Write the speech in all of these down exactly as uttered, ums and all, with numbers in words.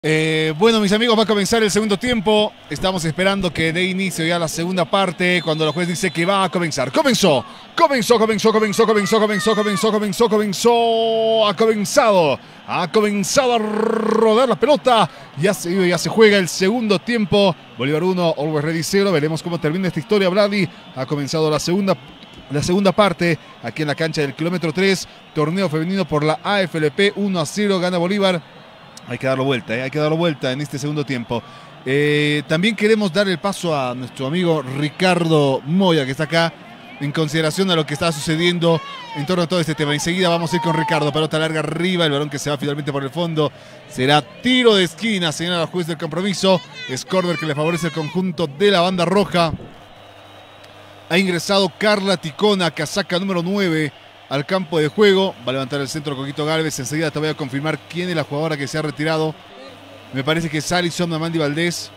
Eh, bueno, mis amigos, va a comenzar el segundo tiempo. Estamos esperando que dé inicio ya la segunda parte, cuando el juez dice que va a comenzar. Comenzó, comenzó, comenzó, comenzó, comenzó, comenzó, comenzó, comenzó, comenzó, ha comenzado, ha comenzado a rodar la pelota. Ya se, ya se juega el segundo tiempo. Bolívar uno, Always Ready cero. Veremos cómo termina esta historia, Vladi. Ha comenzado la segunda La segunda parte, aquí en la cancha del kilómetro tres, torneo femenino por la A F L P, uno a cero, gana Bolívar. Hay que darlo vuelta, ¿eh? hay que darlo vuelta en este segundo tiempo. Eh, también queremos dar el paso a nuestro amigo Ricardo Moya, que está acá, en consideración a lo que está sucediendo en torno a todo este tema. Enseguida vamos a ir con Ricardo, pelota larga arriba, el balón que se va finalmente por el fondo. Será tiro de esquina, señala el juez del compromiso. Es córner que le favorece el conjunto de la banda roja. Ha ingresado Carla Ticona, casaca número nueve, al campo de juego. Va a levantar el centro Coquito Gálvez. Enseguida te voy a confirmar quién es la jugadora que se ha retirado. Me parece que es Alison Amandi Valdés.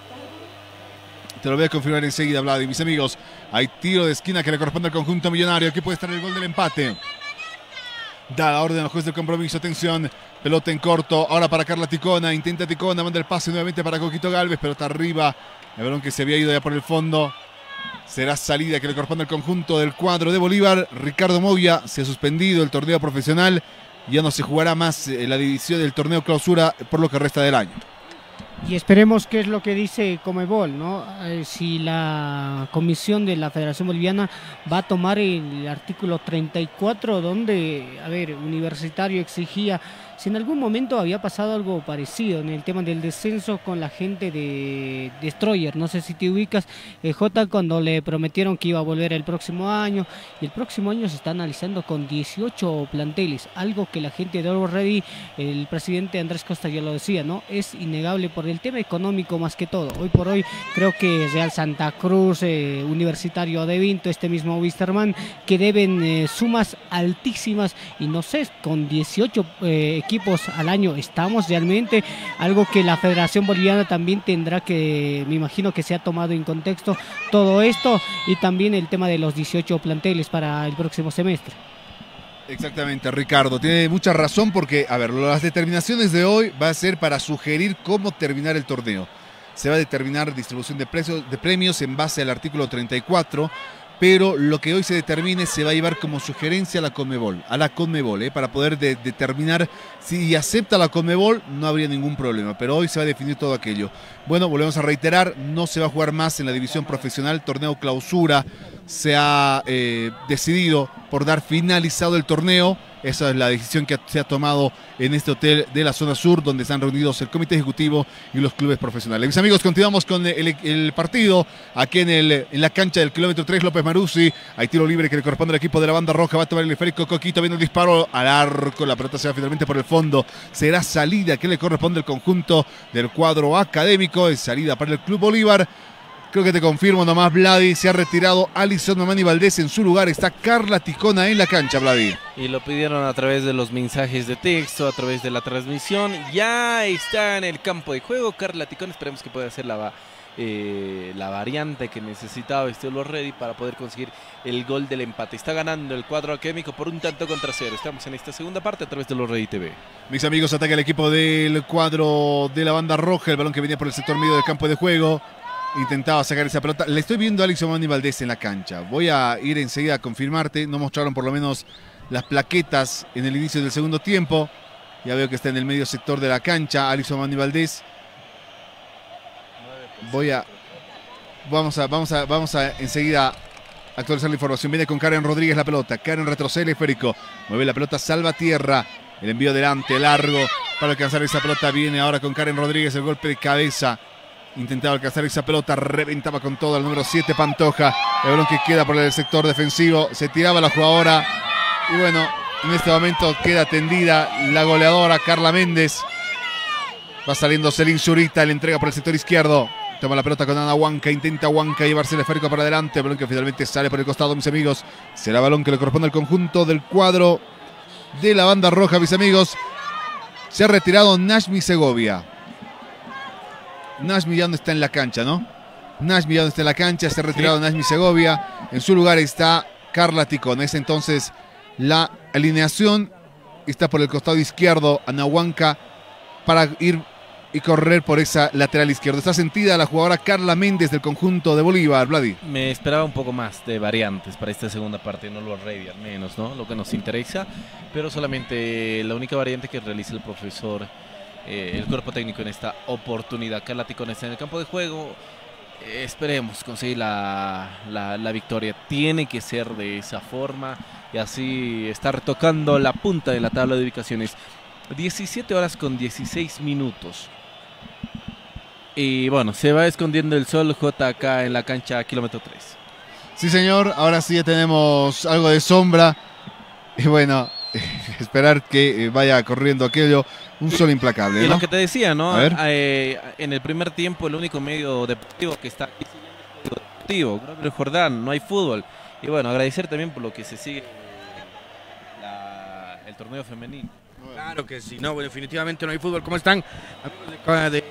Te lo voy a confirmar enseguida, Vladi. Mis amigos, hay tiro de esquina que le corresponde al conjunto millonario. Aquí puede estar el gol del empate. Da la orden al juez del compromiso. Atención, pelota en corto. Ahora para Carla Ticona. Intenta Ticona, manda el pase nuevamente para Coquito Gálvez. Pelota arriba. El balón que se había ido ya por el fondo. Será salida que le corresponde al conjunto del cuadro de Bolívar. Ricardo Moya, se ha suspendido el torneo profesional. Ya no se jugará más la división del torneo clausura por lo que resta del año. Y esperemos qué es lo que dice Comebol, ¿no? Eh, si la comisión de la Federación Boliviana va a tomar el artículo treinta y cuatro, donde, a ver, Universitario exigía, si en algún momento había pasado algo parecido en el tema del descenso con la gente de Destroyer, no sé si te ubicas, eh, J, cuando le prometieron que iba a volver el próximo año, y el próximo año se está analizando con dieciocho planteles, algo que la gente de Always Ready, el presidente Andrés Costa ya lo decía, ¿no? Es innegable por el tema económico más que todo. Hoy por hoy creo que Real Santa Cruz, eh, Universitario de Vinto, este mismo Wisterman, que deben eh, sumas altísimas, y no sé, con dieciocho eh, equipos al año estamos realmente, algo que la Federación Boliviana también tendrá que, me imagino que se ha tomado en contexto todo esto, y también el tema de los dieciocho planteles para el próximo semestre. Exactamente, Ricardo, tiene mucha razón porque, a ver, las determinaciones de hoy va a ser para sugerir cómo terminar el torneo. Se va a determinar distribución de, precios, de premios en base al artículo treinta y cuatro, pero lo que hoy se determine se va a llevar como sugerencia a la Conmebol, a la Conmebol, ¿eh? para poder de, determinar si acepta la Conmebol, no habría ningún problema, pero hoy se va a definir todo aquello. Bueno, volvemos a reiterar, no se va a jugar más en la división profesional, torneo clausura, se ha eh, decidido por dar finalizado el torneo. Esa es la decisión que se ha tomado en este hotel de la zona sur, donde están reunidos el comité ejecutivo y los clubes profesionales. Mis amigos, continuamos con el, el partido aquí en, el, en la cancha del kilómetro tres, López Maruzzi. Hay tiro libre que le corresponde al equipo de la banda roja. Va a tomar el esférico Coquito, viene el disparo al arco. La pelota se va finalmente por el fondo. Será salida que le corresponde al conjunto del cuadro académico. Es salida para el Club Bolívar. Creo que te confirmo nomás, Vladi, se ha retirado Alison Amandi Valdés. En su lugar está Carla Ticona en la cancha, Vladi. Y lo pidieron a través de los mensajes de texto, a través de la transmisión. Ya está en el campo de juego Carla Ticona. Esperemos que pueda hacer la, eh, la variante que necesitaba este Always Ready para poder conseguir el gol del empate. Está ganando el cuadro académico por un tanto contra cero. Estamos en esta segunda parte a través de Always Ready T V. Mis amigos, ataca el equipo del cuadro de la banda roja. El balón que venía por el sector medio del campo de juego. Intentaba sacar esa pelota. Le estoy viendo a Alison Amandi Valdés en la cancha. Voy a ir enseguida a confirmarte. No mostraron por lo menos las plaquetas en el inicio del segundo tiempo. Ya veo que está en el medio sector de la cancha Alison Amandi Valdés. Voy a... Vamos a, vamos a, vamos a enseguida actualizar la información. Viene con Karen Rodríguez la pelota. Karen retrocede el esférico. Mueve la pelota, salva tierra. El envío delante, largo. Para alcanzar esa pelota viene ahora con Karen Rodríguez. El golpe de cabeza. Intentaba alcanzar esa pelota, reventaba con todo el número siete, Pantoja. El balón que queda por el sector defensivo. Se tiraba la jugadora. Y bueno, en este momento queda tendida la goleadora Carla Méndez. Va saliendo Celín Zurita, le entrega por el sector izquierdo. Toma la pelota con Ana Huanca, intenta Huanca llevarse el esférico para adelante. El balón que finalmente sale por el costado, mis amigos. Será balón que le corresponde al conjunto del cuadro de la banda roja, mis amigos. Se ha retirado Nashmi Segovia. Nashmi ya no está en la cancha, ¿no? Nashmi ya no está en la cancha, se ha retirado sí. Nashmi Segovia. En su lugar está Carla Ticona. Es entonces la alineación. Está por el costado izquierdo Ana Huanca para ir y correr por esa lateral izquierda. Está sentida la jugadora Carla Méndez del conjunto de Bolívar, Vladi. Me esperaba un poco más de variantes para esta segunda parte, no lo ready al menos, ¿no? Lo que nos interesa, pero solamente la única variante que realiza el profesor, eh, el cuerpo técnico en esta oportunidad. Carla Ticona está en el campo de juego. Eh, esperemos conseguir la, la, la victoria. Tiene que ser de esa forma y así estar tocando la punta de la tabla de ubicaciones. diecisiete horas con dieciséis minutos. Y bueno, se va escondiendo el sol, J, acá en la cancha kilómetro tres. Sí, señor, ahora sí ya tenemos algo de sombra. Y bueno, esperar que vaya corriendo aquello. Un sol implacable, ¿no? Y lo que te decía, ¿no? A ver. Eh, en el primer tiempo, el único medio deportivo que está aquí es el deportivo, Gabriel Jordán, no hay fútbol. Y bueno, agradecer también por lo que se sigue la, el torneo femenino. Claro que sí, no, definitivamente no hay fútbol. ¿Cómo están? Amigos de, de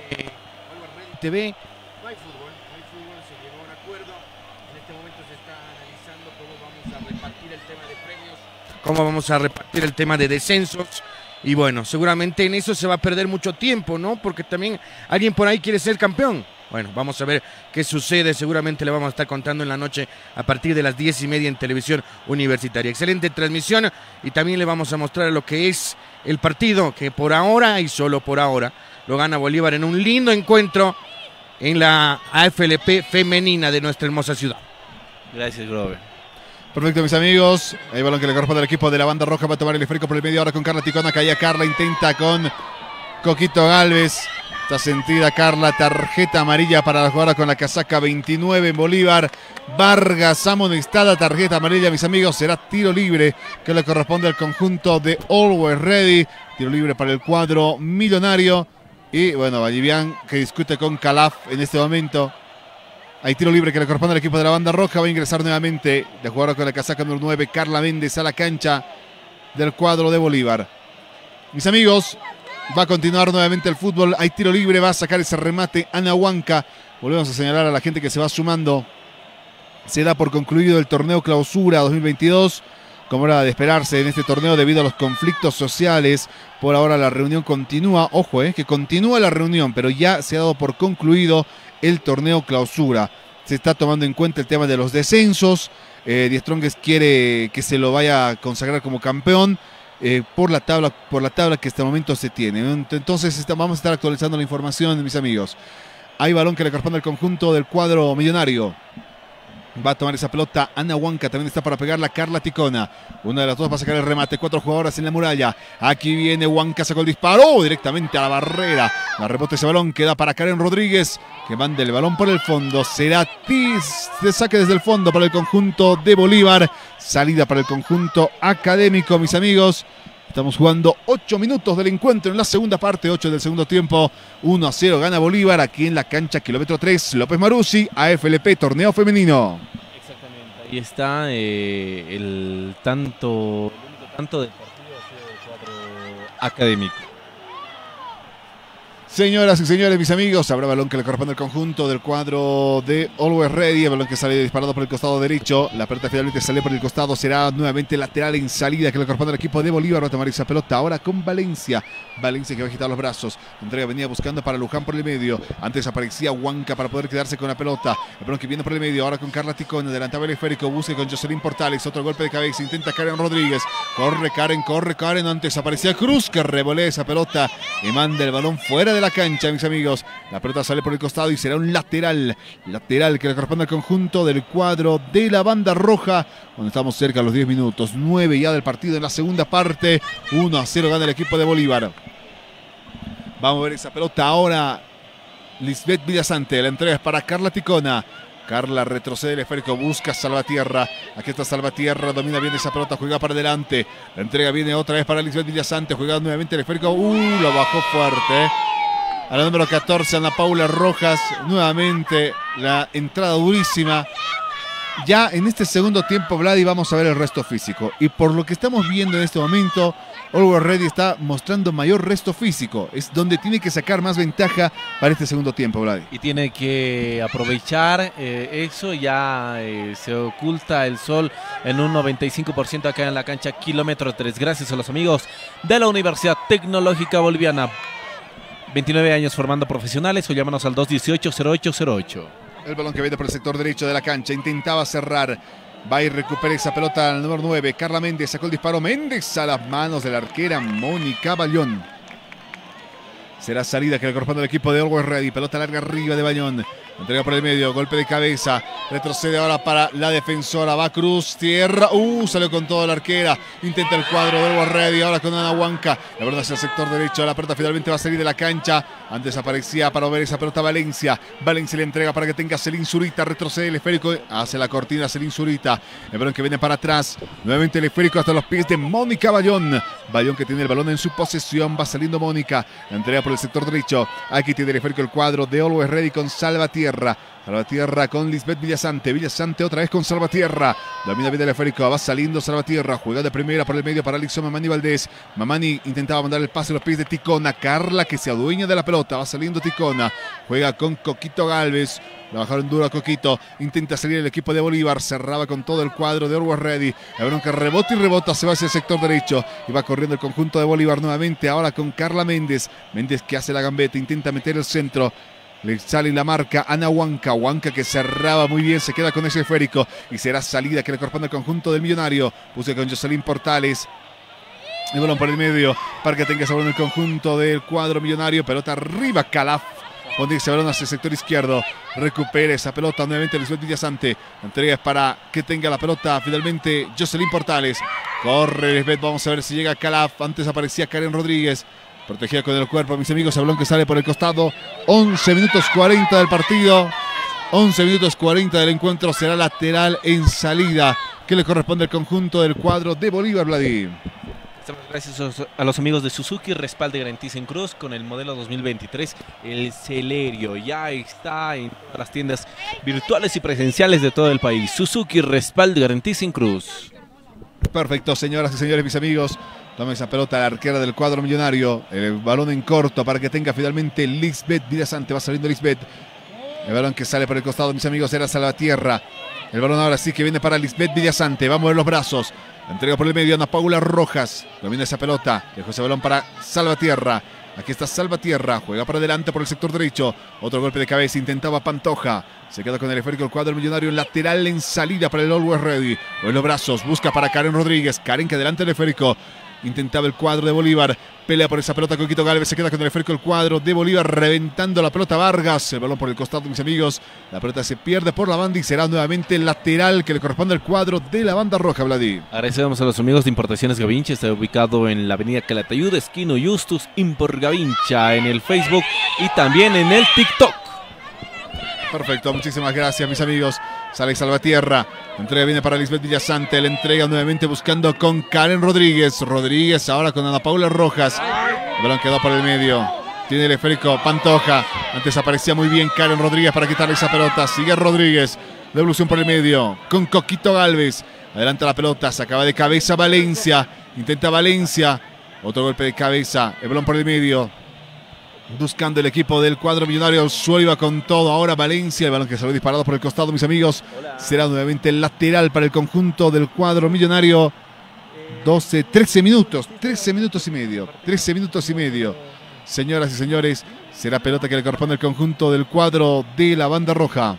T V. No hay fútbol, no hay fútbol, se llegó a un acuerdo. En este momento se está analizando cómo vamos a repartir el tema de premios, cómo vamos a repartir el tema de descensos. Y bueno, seguramente en eso se va a perder mucho tiempo, ¿no? Porque también alguien por ahí quiere ser campeón. Bueno, vamos a ver qué sucede. Seguramente le vamos a estar contando en la noche a partir de las diez y media en televisión universitaria. Excelente transmisión y también le vamos a mostrar lo que es el partido, que por ahora y solo por ahora lo gana Bolívar en un lindo encuentro en la A F L P femenina de nuestra hermosa ciudad. Gracias, Grover. Perfecto, mis amigos. Hay balón que le corresponde al equipo de la banda roja. Va a tomar el esférico por el medio ahora con Carla Ticona. Caía Carla, intenta con Coquito Galvez. Está sentida Carla, tarjeta amarilla para la jugadora con la casaca veintinueve en Bolívar. Vargas amonestada, tarjeta amarilla, mis amigos. Será tiro libre que le corresponde al conjunto de Always Ready. Tiro libre para el cuadro millonario. Y bueno, Vallivian que discute con Calaf en este momento. Hay tiro libre que le corresponde al equipo de la banda roja. Va a ingresar nuevamente la jugadora con la casaca número nueve, Carla Méndez, a la cancha del cuadro de Bolívar. Mis amigos, va a continuar nuevamente el fútbol. Hay tiro libre, va a sacar ese remate Ana Huanca. Volvemos a señalar a la gente que se va sumando. Se da por concluido el torneo Clausura dos mil veintidós. Como era de esperarse en este torneo debido a los conflictos sociales. Por ahora la reunión continúa. Ojo, eh, que continúa la reunión, pero ya se ha dado por concluido el torneo Clausura. Se está tomando en cuenta el tema de los descensos. Eh, Die Strongest quiere que se lo vaya a consagrar como campeón. Eh, por la tabla por la tabla que hasta el momento se tiene. Entonces está, vamos a estar actualizando la información, mis amigos. Hay balón que le corresponde al conjunto del cuadro millonario. Va a tomar esa pelota Ana Huanca, también está para pegarla Carla Ticona. Una de las dos va a sacar el remate, cuatro jugadoras en la muralla. Aquí viene Huanca, sacó el disparo directamente a la barrera. La rebote ese balón, queda para Karen Rodríguez, que manda el balón por el fondo. Será Tiz de saque desde el fondo para el conjunto de Bolívar. Salida para el conjunto académico, mis amigos. Estamos jugando ocho minutos del encuentro en la segunda parte, ocho del segundo tiempo. uno a cero gana Bolívar aquí en la cancha kilómetro tres. López Maruzzi, A F L P, torneo femenino. Exactamente, ahí está eh, el tanto, el tanto del partido ha sido el cuadro académico. Señoras y señores, mis amigos, habrá balón que le corresponde al conjunto del cuadro de Always Ready. El balón que sale disparado por el costado derecho. La pelota finalmente sale por el costado. Será nuevamente lateral en salida que le corresponde al equipo de Bolívar. Va a tomar esa pelota ahora con Valencia. Valencia que va a agitar los brazos. Entrega venía buscando para Luján por el medio. Antes aparecía Huanca para poder quedarse con la pelota. El balón que viene por el medio. Ahora con Carla Ticona. Adelantaba el esférico. Busca con Jocelyn Portales. Otro golpe de cabeza. Intenta Karen Rodríguez. Corre Karen, corre Karen. Antes aparecía Cruz que revolea esa pelota y manda el balón fuera de la cancha, mis amigos. La pelota sale por el costado y será un lateral. Lateral que le corresponde al conjunto del cuadro de la banda roja. Cuando estamos cerca de los diez minutos. nueve ya del partido en la segunda parte. uno a cero gana el equipo de Bolívar. Vamos a ver esa pelota ahora. Lisbeth Villasante. La entrega es para Carla Ticona. Carla retrocede el esférico, busca Salvatierra. Aquí está Salvatierra, domina bien esa pelota, juega para adelante. La entrega viene otra vez para Lisbeth Villasante, juega nuevamente el esférico. Uh, lo bajó fuerte. A la número catorce, Ana Paula Rojas. Nuevamente la entrada durísima. Ya en este segundo tiempo, Vladi, vamos a ver el resto físico. Y por lo que estamos viendo en este momento, Always Ready está mostrando mayor resto físico. Es donde tiene que sacar más ventaja para este segundo tiempo, Vladi. Y tiene que aprovechar eh, eso. Ya eh, se oculta el sol en un noventa y cinco por ciento acá en la cancha kilómetro tres. Gracias a los amigos de la Universidad Tecnológica Boliviana. veintinueve años formando profesionales o llámanos al dos dieciocho, cero ocho cero ocho. El balón que viene por el sector derecho de la cancha. Intentaba cerrar. Va y recupera esa pelota al número nueve. Carla Méndez sacó el disparo. Méndez a las manos de la arquera Mónica Bayón. Será salida que le corresponde al equipo de Always Ready. Pelota larga arriba de Bayón. Entrega por el medio, golpe de cabeza. Retrocede ahora para la defensora. Va Cruz, tierra. Uh, salió con todo la arquera. Intenta el cuadro de Always Ready. Ahora con Ana Huanca. La verdad hacia el sector derecho. La pelota finalmente va a salir de la cancha. Antes aparecía para ver esa pelota Valencia. Valencia le entrega para que tenga Celín Zurita. Retrocede el esférico. Hace la cortina Celín Zurita. El balón que viene para atrás. Nuevamente el esférico hasta los pies de Mónica Bayón. Bayón que tiene el balón en su posesión. Va saliendo Mónica. La entrega por el sector derecho. Aquí tiene el esférico el cuadro de Always Ready con Salvatierra. Salvatierra con Lisbeth Villasante. Villasante otra vez con Salvatierra. Domina bien el esférico. Va saliendo Salvatierra. Juega de primera por el medio para Alixon Mamani Valdés. Mamani intentaba mandar el pase a los pies de Ticona. Carla que se adueña de la pelota. Va saliendo Ticona. Juega con Coquito Galvez. La bajaron duro a Coquito. Intenta salir el equipo de Bolívar. Cerraba con todo el cuadro de Always Ready. El balón que rebota y rebota. Se va hacia el sector derecho. Y va corriendo el conjunto de Bolívar nuevamente. Ahora con Carla Méndez. Méndez que hace la gambeta. Intenta meter el centro. Le sale la marca Ana Huanca. Huanca que cerraba muy bien. Se queda con ese esférico. Y será salida que le corresponde al conjunto del Millonario. Puse con Jocelyn Portales. El balón por el medio. Para que tenga ese balón el conjunto del cuadro Millonario. Pelota arriba Calaf. Pone ese balón hacia el sector izquierdo. Recupera esa pelota nuevamente Lisbeth Villasante. La entrega es para que tenga la pelota finalmente Jocelyn Portales. Corre Lisbeth. Vamos a ver si llega Calaf. Antes aparecía Karen Rodríguez. Protegida con el cuerpo, mis amigos. El balón que sale por el costado. once minutos cuarenta del partido. once minutos cuarenta del encuentro. Será lateral en salida que le corresponde al conjunto del cuadro de Bolívar, Vladí. Gracias a los amigos de Suzuki, respalde garantiza en Cruz con el modelo dos mil veintitrés, el Celerio. Ya está en todas las tiendas virtuales y presenciales de todo el país. Suzuki, respalde garantiza en Cruz. Perfecto, señoras y señores, mis amigos. Toma esa pelota la arquera del cuadro Millonario. El balón en corto para que tenga finalmente Lisbeth Villasante. Va saliendo Lisbeth. El balón que sale por el costado, mis amigos, era Salvatierra. El balón ahora sí que viene para Lisbeth Villasante. Va a mover los brazos. La entrega por el medio, Ana Paula Rojas. Domina esa pelota. Dejó ese balón para Salvatierra. Aquí está Salvatierra. Juega para adelante por el sector derecho. Otro golpe de cabeza. Intentaba Pantoja. Se queda con el esférico el cuadro Millonario. Lateral en salida para el Always Ready. Mueve los brazos. Busca para Karen Rodríguez. Karen que adelante el esférico. Intentaba el cuadro de Bolívar. Pelea por esa pelota Coquito Galvez. Se queda con el esférico el cuadro de Bolívar. Reventando la pelota Vargas. El balón por el costado, mis amigos. La pelota se pierde por la banda y será nuevamente el lateral que le corresponde al cuadro de la banda roja, Vladí. Agradecemos a los amigos de Importaciones Gavincha. Está ubicado en la avenida Calatayud, esquina Justus Import Gavincha, en el Facebook y también en el TikTok. Perfecto, muchísimas gracias, mis amigos. Sale Salvatierra. La entrega viene para Lisbeth Villasante. La entrega nuevamente buscando con Karen Rodríguez. Rodríguez ahora con Ana Paula Rojas. El balón quedó por el medio. Tiene el esférico Pantoja. Antes aparecía muy bien Karen Rodríguez para quitarle esa pelota. Sigue Rodríguez. Devolución por el medio. Con Coquito Galvez. Adelanta la pelota. Se acaba de cabeza Valencia. Intenta Valencia. Otro golpe de cabeza. El balón por el medio. Buscando el equipo del cuadro Millonario. Suelo iba con todo. Ahora Valencia. El balón que salió disparado por el costado, mis amigos. Será nuevamente el lateral para el conjunto del cuadro Millonario. doce, trece minutos. trece minutos y medio. trece minutos y medio. Señoras y señores, será pelota que le corresponde al conjunto del cuadro de la banda roja.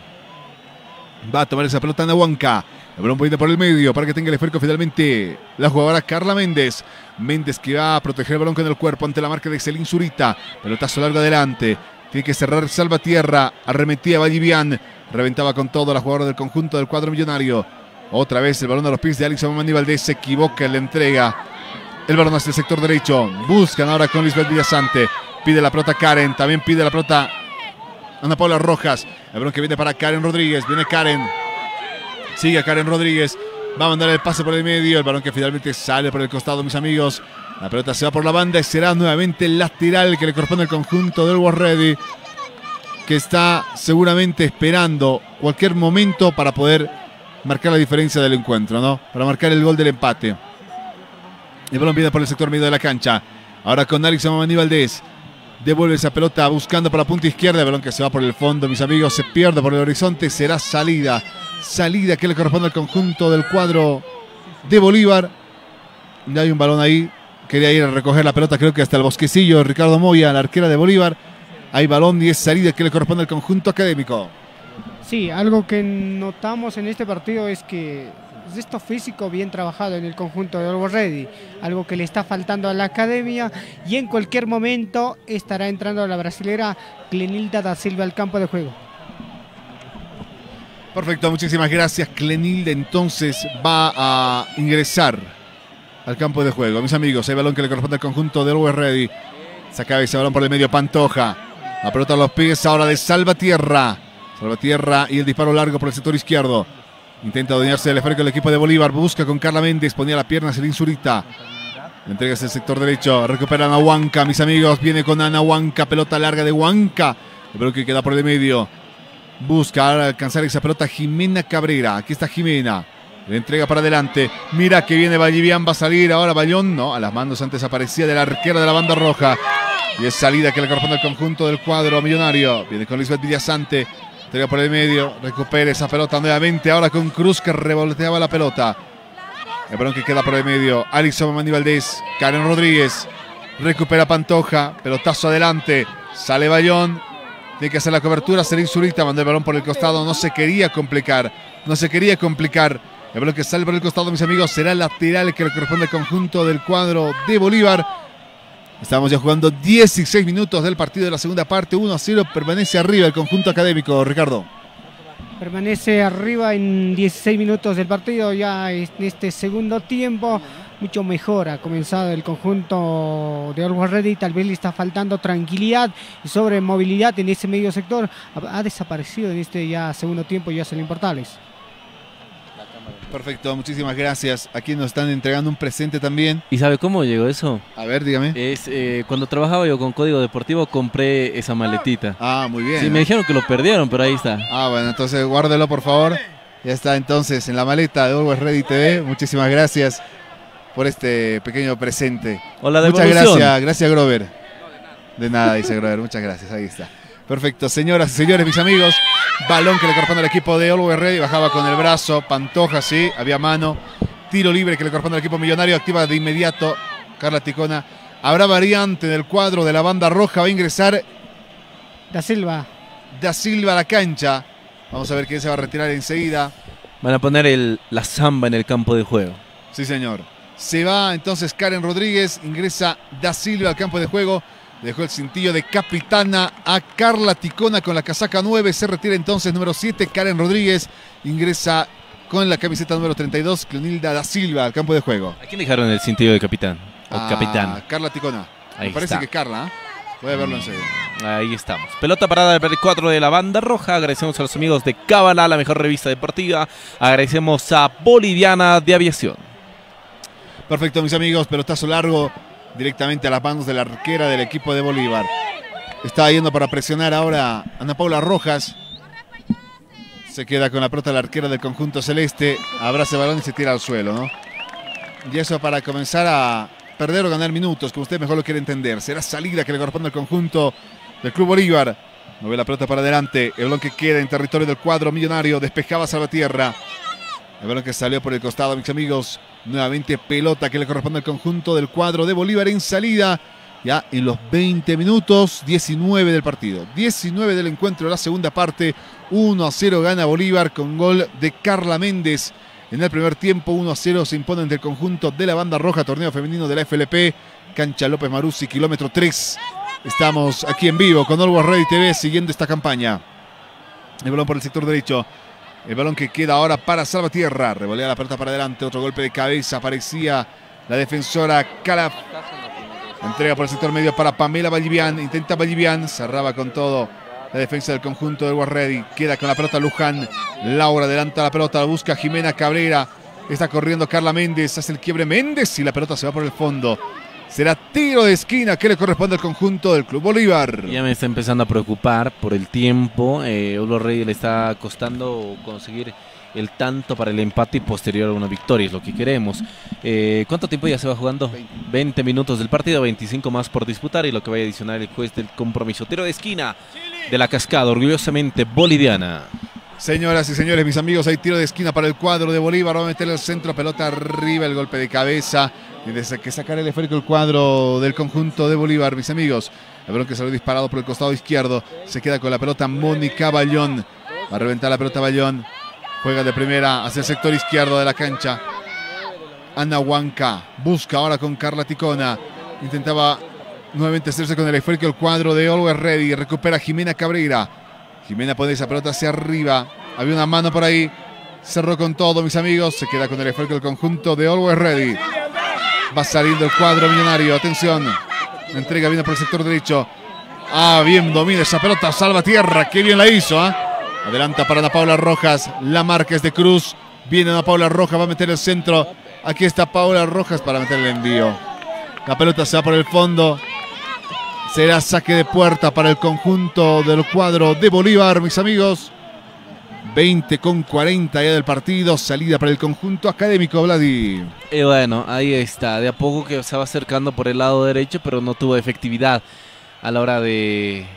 Va a tomar esa pelota Ana Huanca. El balón viene por el medio para que tenga el esférico finalmente la jugadora Carla Méndez. Méndez que va a proteger el balón con el cuerpo ante la marca de Celín Zurita. Pelotazo largo adelante. Tiene que cerrar Salvatierra. Arremetía Vallivian. Reventaba con todo la jugadora del conjunto del cuadro Millonario. Otra vez el balón a los pies de Alixon Mamani Valdés. Se equivoca en la entrega. El balón hacia el sector derecho. Buscan ahora con Lisbeth Villasante. Pide la pelota Karen. También pide la pelota Ana Paula Rojas. El balón que viene para Karen Rodríguez. Viene Karen. Sigue Karen Rodríguez. Va a mandar el pase por el medio. El balón que finalmente sale por el costado, mis amigos. La pelota se va por la banda y será nuevamente el lateral que le corresponde al conjunto del Always Ready, que está seguramente esperando cualquier momento para poder marcar la diferencia del encuentro, ¿no? Para marcar el gol del empate. El balón viene por el sector medio de la cancha. Ahora con Alixon Mamani Valdés. Devuelve esa pelota buscando por la punta izquierda. El balón que se va por el fondo, mis amigos. Se pierde por el horizonte. Será salida. Salida que le corresponde al conjunto del cuadro de Bolívar. Ya hay un balón ahí. quería ir a recoger la pelota, creo que hasta el bosquecillo. Ricardo Moya, la arquera de Bolívar. Hay balón y es salida que le corresponde al conjunto académico. Sí, algo que notamos en este partido es que es esto físico bien trabajado en el conjunto de Always Ready, algo que le está faltando a la academia, y en cualquier momento estará entrando la brasilera Clenilda da Silva al campo de juego. Perfecto, muchísimas gracias. Clenilda entonces va a ingresar al campo de juego. Mis amigos, hay balón que le corresponde al conjunto de Always Ready. Saca ese balón por el medio Pantoja. La pelota a los pies ahora de Salvatierra. Salvatierra y el disparo largo por el sector izquierdo. Intenta adueñarse del esférico del equipo de Bolívar. Busca con Carla Méndez. Ponía la pierna Celín Zurita. Le entrega hacia el sector derecho. Recupera Ana Huanca, mis amigos. Viene con Ana Huanca. Pelota larga de Huanca. El balón que queda por el medio. Busca ahora alcanzar esa pelota Jimena Cabrera. Aquí está Jimena. Le entrega para adelante. Mira que viene Vallivian. Va a salir ahora Bayón. No, a las manos antes aparecía de la arquera de la banda roja. Y es salida que le corresponde al conjunto del cuadro millonario. Viene con Lisbeth Villasante. Entrega por el medio. Recupera esa pelota nuevamente. Ahora con Cruz que revolteaba la pelota. El balón que queda por el medio. Alison Mamani Valdés. Karen Rodríguez. Recupera Pantoja. Pelotazo adelante. Sale Bayón. Tiene que hacer la cobertura. Celín Zurita mandó el balón por el costado. No se quería complicar. No se quería complicar. El balón que sale por el costado, mis amigos, será lateral que le corresponde al conjunto del cuadro de Bolívar. Estamos ya jugando dieciséis minutos del partido de la segunda parte. uno a cero. Permanece arriba el conjunto académico, Ricardo. Permanece arriba en dieciséis minutos del partido. Ya en este segundo tiempo, mucho mejor ha comenzado el conjunto de Always Ready. Tal vez le está faltando tranquilidad y sobre movilidad en ese medio sector. Ha, ha desaparecido en este ya segundo tiempo ya Jocelyn Portales. Perfecto, muchísimas gracias. Aquí nos están entregando un presente también. ¿Y sabe cómo llegó eso? A ver, dígame. Es eh, cuando trabajaba yo con Código Deportivo, compré esa maletita. Ah, muy bien. Sí, me dijeron que lo perdieron, pero ahí está. Ah, bueno, entonces guárdelo por favor. Ya está entonces en la maleta de Always Ready T V. Muchísimas gracias por este pequeño presente. Hola, muchas gracias, gracias Grover. De nada, dice Grover, muchas gracias, ahí está. Perfecto, señoras y señores, mis amigos. Balón que le corresponde al equipo de Always Ready. Bajaba con el brazo, Pantoja, sí, había mano. Tiro libre que le corresponde al equipo millonario. Activa de inmediato Carla Ticona. Habrá variante del cuadro de la banda roja. Va a ingresar Da Silva. Da Silva a la cancha. Vamos a ver quién se va a retirar enseguida. Van a poner el, la samba en el campo de juego. Sí, señor. Se va entonces Karen Rodríguez. Ingresa Da Silva al campo de juego. Dejó el cintillo de capitana a Carla Ticona con la casaca nueve. Se retira entonces número siete, Karen Rodríguez. Ingresa con la camiseta número treinta y dos, Clenilda da Silva al campo de juego. ¿A quién dejaron el cintillo de capitán? O a capitán. Carla Ticona. Ahí Me parece está. que Carla. ¿eh? Voy a verlo enseguida. Ahí estamos. Pelota parada del cuatro de la banda roja. Agradecemos a los amigos de Cábala, la mejor revista deportiva. Agradecemos a Boliviana de Aviación. Perfecto, mis amigos. Pelotazo largo directamente a las manos de la arquera del equipo de Bolívar. Está yendo para presionar ahora Ana Paula Rojas. Se queda con la pelota la arquera del conjunto celeste. Abraza el balón y se tira al suelo, ¿no? Y eso para comenzar a perder o ganar minutos, como usted mejor lo quiere entender. Será salida que le corresponde al conjunto del Club Bolívar. Mueve la pelota para adelante. El balón que queda en territorio del cuadro millonario. Despejaba Salvatierra. El balón que salió por el costado, mis amigos. Nuevamente pelota que le corresponde al conjunto del cuadro de Bolívar en salida. Ya en los veinte minutos, diecinueve del partido. diecinueve del encuentro, la segunda parte. uno a cero gana Bolívar con gol de Carla Méndez. En el primer tiempo, uno a cero se impone ante el conjunto de la banda roja. Torneo femenino de la F L P. Cancha López Maruzzi, kilómetro tres. Estamos aquí en vivo con Always Ready T V siguiendo esta campaña. El balón por el sector derecho. El balón que queda ahora para Salvatierra. Revolea la pelota para adelante. Otro golpe de cabeza. Aparecía la defensora Calaf. Entrega por el sector medio para Pamela Vallivian. Intenta Vallivian. Cerraba con todo la defensa del conjunto del Always Ready. Queda con la pelota Luján. Laura adelanta la pelota. La busca Jimena Cabrera. Está corriendo Carla Méndez. Hace el quiebre Méndez y la pelota se va por el fondo. Será tiro de esquina que le corresponde al conjunto del Club Bolívar. Ya me está empezando a preocupar por el tiempo. Eh, Always Ready le está costando conseguir el tanto para el empate y posterior a una victoria, es lo que queremos. Eh, ¿Cuánto tiempo ya se va jugando? veinte minutos del partido, veinticinco más por disputar y lo que va a adicionar el juez del compromiso. Tiro de esquina de la Cascada, orgullosamente boliviana. Señoras y señores, mis amigos, hay tiro de esquina para el cuadro de Bolívar. Va a meter el centro, pelota arriba, el golpe de cabeza. Y desde que sacar el esférico el cuadro del conjunto de Bolívar, mis amigos. El balón que salió disparado por el costado izquierdo. Se queda con la pelota Mónica Bayón. Va a reventar la pelota Bayón. Juega de primera hacia el sector izquierdo de la cancha. Ana Huanca busca ahora con Carla Ticona. Intentaba nuevamente hacerse con el esférico el cuadro de Always Ready. Recupera Jimena Cabrera. Jimena pone esa pelota hacia arriba. Había una mano por ahí. Cerró con todo, mis amigos. Se queda con el esférico el conjunto de Always Ready. Va saliendo el cuadro millonario. Atención. La entrega viene por el sector derecho. Ah, bien domina esa pelota. Salva tierra. Qué bien la hizo. ¿eh? Adelanta para Ana Paula Rojas. La marca es de Cruz. Viene Ana Paula Rojas. Va a meter el centro. Aquí está Paula Rojas para meter el envío. La pelota se va por el fondo. Será saque de puerta para el conjunto del cuadro de Bolívar, mis amigos. veinte con cuarenta ya del partido. Salida para el conjunto académico, Vladi. Y bueno, ahí está. De a poco que se va acercando por el lado derecho, pero no tuvo efectividad a la hora de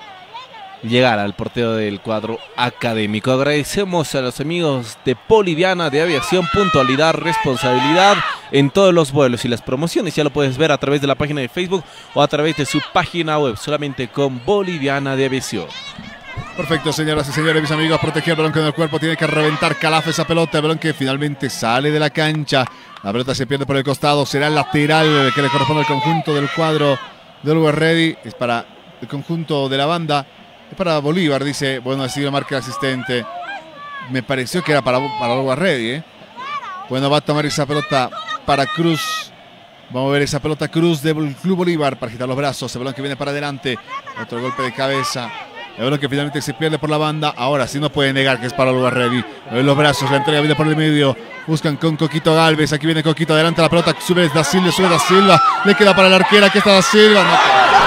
llegar al portero del cuadro académico. Agradecemos a los amigos de Boliviana de Aviación, puntualidad, responsabilidad en todos los vuelos y las promociones. Ya lo puedes ver a través de la página de Facebook o a través de su página web, solamente con Boliviana de Aviación. Perfecto, señoras y señores, mis amigos. Proteger el balón con el cuerpo. Tiene que reventar Calaf esa pelota. El balón que finalmente sale de la cancha. La pelota se pierde por el costado. Será el lateral que le corresponde al conjunto del cuadro de Always Ready. Es para el conjunto de la banda. Es para Bolívar, dice. Bueno, ha sido marca asistente. Me pareció que era para, para Always Ready. ¿eh? Bueno, va a tomar esa pelota para Cruz. Vamos a ver esa pelota Cruz del Club Bolívar para agitar los brazos. El balón que viene para adelante. Otro golpe de cabeza. El balón que finalmente se pierde por la banda. Ahora sí no puede negar que es para Always Ready. Los brazos, la entrega viene por el medio. Buscan con Coquito Galvez. Aquí viene Coquito, adelante la pelota. Sube Da Silva, sube Da Silva. Le queda para la arquera. Aquí está Da Silva. No.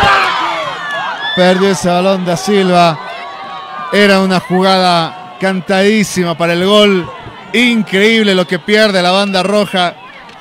Perdió ese balón Da Silva. Era una jugada cantadísima para el gol. Increíble lo que pierde la banda roja.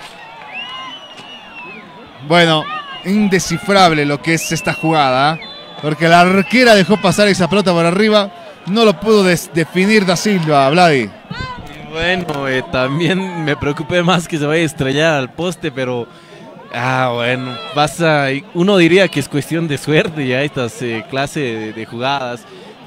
Bueno, indescifrable lo que es esta jugada, ¿eh? Porque la arquera dejó pasar esa pelota por arriba. No lo pudo definir Da Silva, Vladi. Bueno, eh, también me preocupé más que se vaya a estrellar al poste, pero... Ah, bueno, pasa... Uno diría que es cuestión de suerte ya estas eh, clases de, de jugadas.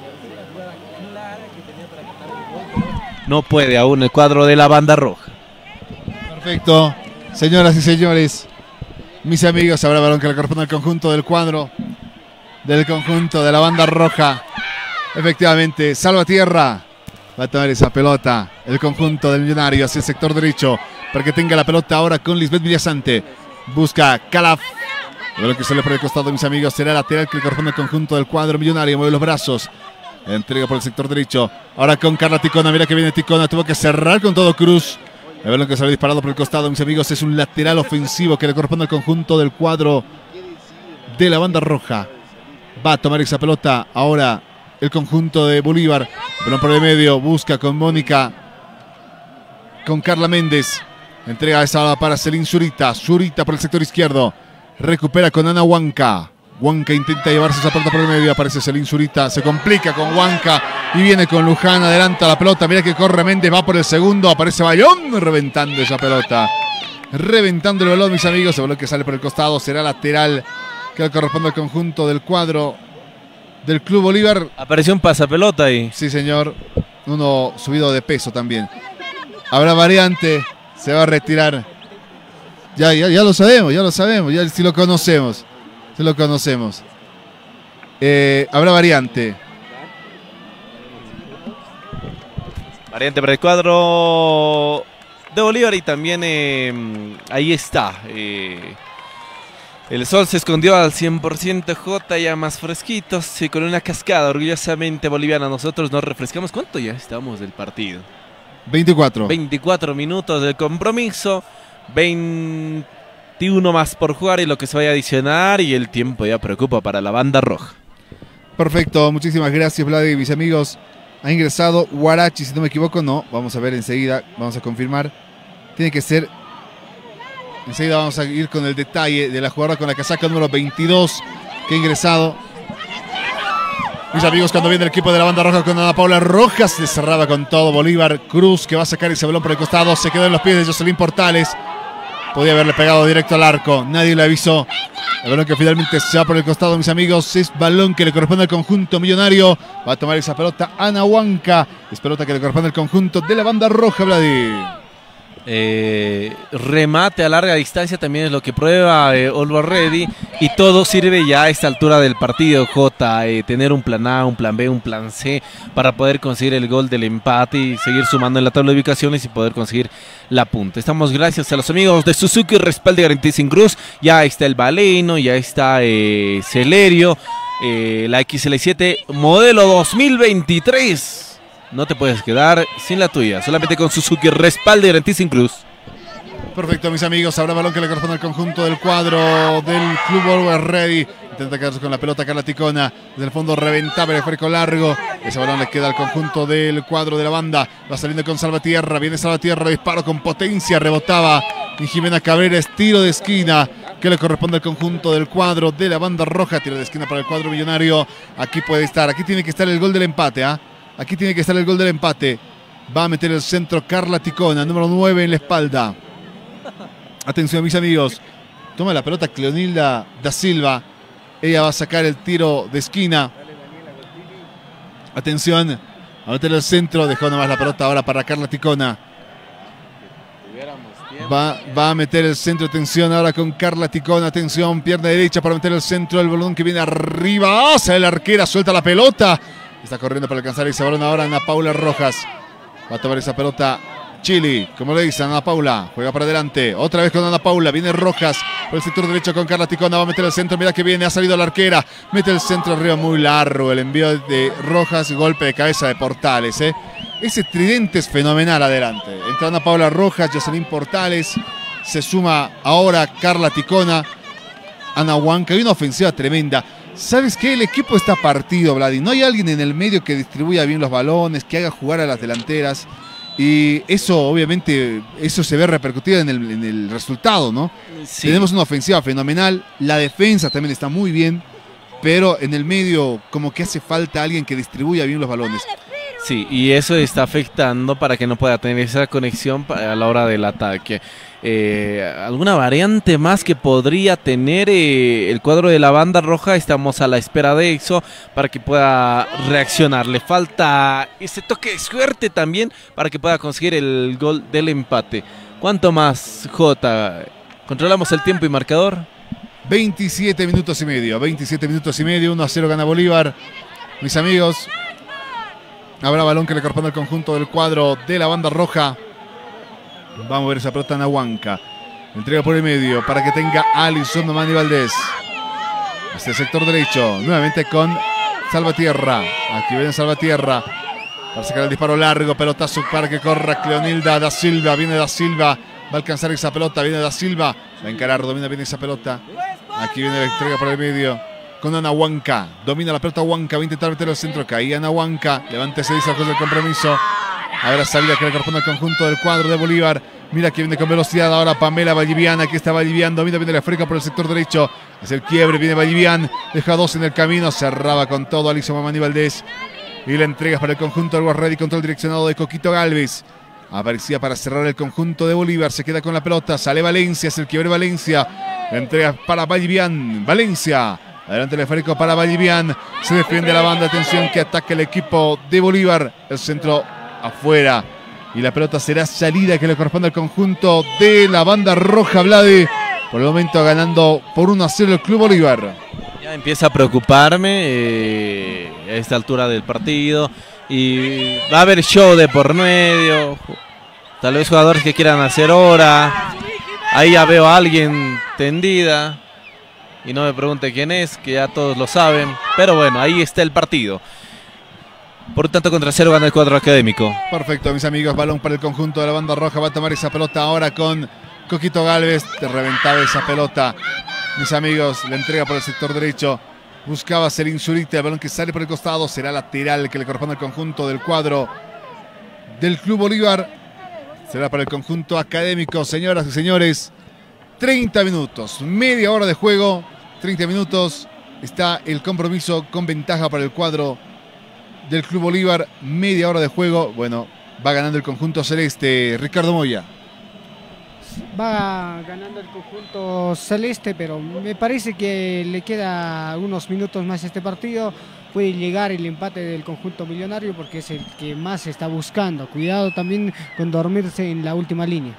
No puede aún el cuadro de la banda roja. Perfecto. Señoras y señores, mis amigos, habrá balón que le corresponde al conjunto del cuadro. Del conjunto de la banda roja. Efectivamente, Salvatierra va a tomar esa pelota. El conjunto del Millonario hacia el sector derecho para que tenga la pelota ahora con Lisbeth Villasante. Busca Calaf. Lo que sale por el costado, mis amigos, será lateral que le corresponde al conjunto del cuadro Millonario. Mueve los brazos. Entrega por el sector derecho. Ahora con Carla Ticona. Mira que viene Ticona. Tuvo que cerrar con todo Cruz. El balón que sale disparado por el costado, mis amigos, es un lateral ofensivo que le corresponde al conjunto del cuadro de la banda roja. Va a tomar esa pelota ahora el conjunto de Bolívar. Balón por el medio. Busca con Mónica. Con Carla Méndez. Entrega esa para Celín Zurita. Zurita por el sector izquierdo. Recupera con Ana Huanca. Huanca intenta llevarse esa pelota por el medio. Aparece Celín Zurita. Se complica con Huanca. Y viene con Luján. Adelanta la pelota. Mira que corre Méndez. Va por el segundo. Aparece Bayón. Reventando esa pelota. Reventando el balón, mis amigos. El balón que sale por el costado será lateral que le corresponde al conjunto del cuadro del Club Bolívar. Apareció un pasapelota ahí. Sí, señor. Uno subido de peso también. Habrá variante. Se va a retirar. Ya, ya, ya lo sabemos, ya lo sabemos. Ya si lo conocemos. Si lo conocemos. Eh, habrá variante. Variante para el cuadro de Bolívar y también eh, ahí está. Eh, El sol se escondió al cien por ciento, J, ya más fresquitos y con una cascada orgullosamente boliviana. Nosotros nos refrescamos. ¿Cuánto ya estamos del partido? veinticuatro. veinticuatro minutos del compromiso. veintiuno más por jugar y lo que se vaya a adicionar. Y el tiempo ya preocupa para la banda roja. Perfecto, muchísimas gracias, Vladi, mis amigos. Ha ingresado Huarachi, si no me equivoco. No, vamos a ver enseguida, vamos a confirmar. Tiene que ser... Enseguida vamos a ir con el detalle de la jugadora con la casaca número veintidós que ha ingresado. Mis amigos, cuando viene el equipo de la banda roja con Ana Paula Rojas, se cerraba con todo Bolívar. Cruz que va a sacar ese balón por el costado. Se quedó en los pies de Jocelyn Portales. Podía haberle pegado directo al arco. Nadie le avisó. El balón que finalmente se va por el costado, mis amigos. Es balón que le corresponde al conjunto millonario. Va a tomar esa pelota Anahuanca. Es pelota que le corresponde al conjunto de la banda roja, Vladi. Eh, remate a larga distancia también es lo que prueba eh, Always Ready, y todo sirve ya a esta altura del partido, Jota, eh, tener un plan A, un plan B, un plan C para poder conseguir el gol del empate y seguir sumando en la tabla de ubicaciones y poder conseguir la punta. Estamos gracias a los amigos de Suzuki Respalde Garantía Sin Cruz. Ya está el Baleno, ya está eh, Celerio, eh, la X L siete modelo dos mil veintitrés. No te puedes quedar sin la tuya, solamente con Suzuki Respalde Garantía Sin Cruz. Perfecto, mis amigos. Habrá balón que le corresponde al conjunto del cuadro del Club Always Ready. Intenta quedarse con la pelota Carla Ticona. Desde el fondo reventaba el esférico largo. Ese balón le queda al conjunto del cuadro de la banda. Va saliendo con Salvatierra. Viene Salvatierra, disparo con potencia. Rebotaba y Jimena Cabrera, es tiro de esquina que le corresponde al conjunto del cuadro de la banda roja. Tiro de esquina para el cuadro millonario. Aquí puede estar, aquí tiene que estar el gol del empate, ¿ah? ¿eh? Aquí tiene que estar el gol del empate. Va a meter el centro Carla Ticona, número nueve en la espalda. Atención, mis amigos. Toma la pelota Cleonilda da Silva. Ella va a sacar el tiro de esquina. Atención. A meter el centro. Dejó nomás la pelota ahora para Carla Ticona. Va, va a meter el centro. Atención ahora con Carla Ticona. Atención, pierna derecha para meter el centro. El balón que viene arriba. Sale la arquera, suelta la pelota. Está corriendo para alcanzar ese balón ahora Ana Paula Rojas. Va a tomar esa pelota Chili, como le dicen, Ana Paula. Juega para adelante. Otra vez con Ana Paula. Viene Rojas por el sector derecho con Carla Ticona. Va a meter el centro. Mira que viene. Ha salido la arquera. Mete el centro arriba muy largo. El envío de Rojas. Golpe de cabeza de Portales. ¿eh? Ese tridente es fenomenal adelante. Entra Ana Paula Rojas. Jocelyn Portales. Se suma ahora Carla Ticona. Anahuanca. Hay una ofensiva tremenda. ¿Sabes qué? El equipo está partido, Vladi. No hay alguien en el medio que distribuya bien los balones, que haga jugar a las delanteras. Y eso, obviamente, eso se ve repercutido en el, en el resultado, ¿no? Sí. Tenemos una ofensiva fenomenal. La defensa también está muy bien. Pero en el medio, como que hace falta alguien que distribuya bien los balones. Sí, y eso está afectando para que no pueda tener esa conexión a la hora del ataque. Eh, ¿Alguna variante más que podría tener eh, el cuadro de la banda roja? Estamos a la espera de eso para que pueda reaccionar. Le falta ese toque de suerte también para que pueda conseguir el gol del empate. ¿Cuánto más, Jota? ¿Controlamos el tiempo y marcador? veintisiete minutos y medio. veintisiete minutos y medio. uno a cero gana Bolívar. Mis amigos, habrá balón que le corresponde al conjunto del cuadro de la banda roja. Vamos a ver esa pelota en Anahuanca. Entrega por el medio para que tenga Alison Domani Valdés. Hacia el sector derecho. Nuevamente con Salvatierra. Aquí viene Salvatierra. Para sacar el disparo largo. Pelotazo para que corra Cleonilda da Silva. Viene da Silva. Va a alcanzar esa pelota. Viene da Silva. Va a encarar. Domina bien esa pelota. Aquí viene la entrega por el medio. Con Anahuanca. Domina la pelota Huanca. Va a intentar meter el centro. Caía Anahuanca. Levántese, dice el juez del compromiso. Ahora salida que le corresponde al conjunto del cuadro de Bolívar. Mira que viene con velocidad ahora Pamela Vallivian. Aquí está Vallivian. Domina, viene la freca por el sector derecho. Es el quiebre. Viene Vallivian. Deja dos en el camino. Cerraba con todo Alison Mamani Valdés. Y la entrega para el conjunto del Always Ready. Control direccionado de Coquito Galvez. Aparecía para cerrar el conjunto de Bolívar. Se queda con la pelota. Sale Valencia. Es el quiebre Valencia. La entrega para Vallivian. Valencia. Adelante el esférico para Vallivian. Se defiende la banda. Atención que ataca el equipo de Bolívar. El centro afuera. Y la pelota será salida que le corresponde al conjunto de la banda roja, Vlade. Por el momento ganando por uno a cero el Club Bolívar. Ya empieza a preocuparme eh, a esta altura del partido. Y va a haber show de por medio. Tal vez jugadores que quieran hacer hora. Ahí ya veo a alguien tendida. Y no me pregunte quién es, que ya todos lo saben. Pero bueno, ahí está el partido. Por tanto, contra cero gana el cuadro académico. Perfecto, mis amigos. Balón para el conjunto de la banda roja. Va a tomar esa pelota ahora con Coquito Galvez. Te reventaba esa pelota. Mis amigos, la entrega por el sector derecho. Buscaba Selin Zurita. El balón que sale por el costado. Será lateral que le corresponde al conjunto del cuadro del Club Bolívar. Será para el conjunto académico. Señoras y señores, treinta minutos. Media hora de juego. treinta minutos. Está el compromiso con ventaja para el cuadro del Club Bolívar. Media hora de juego. Bueno, va ganando el conjunto celeste. Ricardo Moya. va ganando el conjunto celeste, pero me parece que le queda unos minutos más a este partido. Puede llegar el empate del conjunto millonario porque es el que más está buscando. Cuidado también con dormirse en la última línea.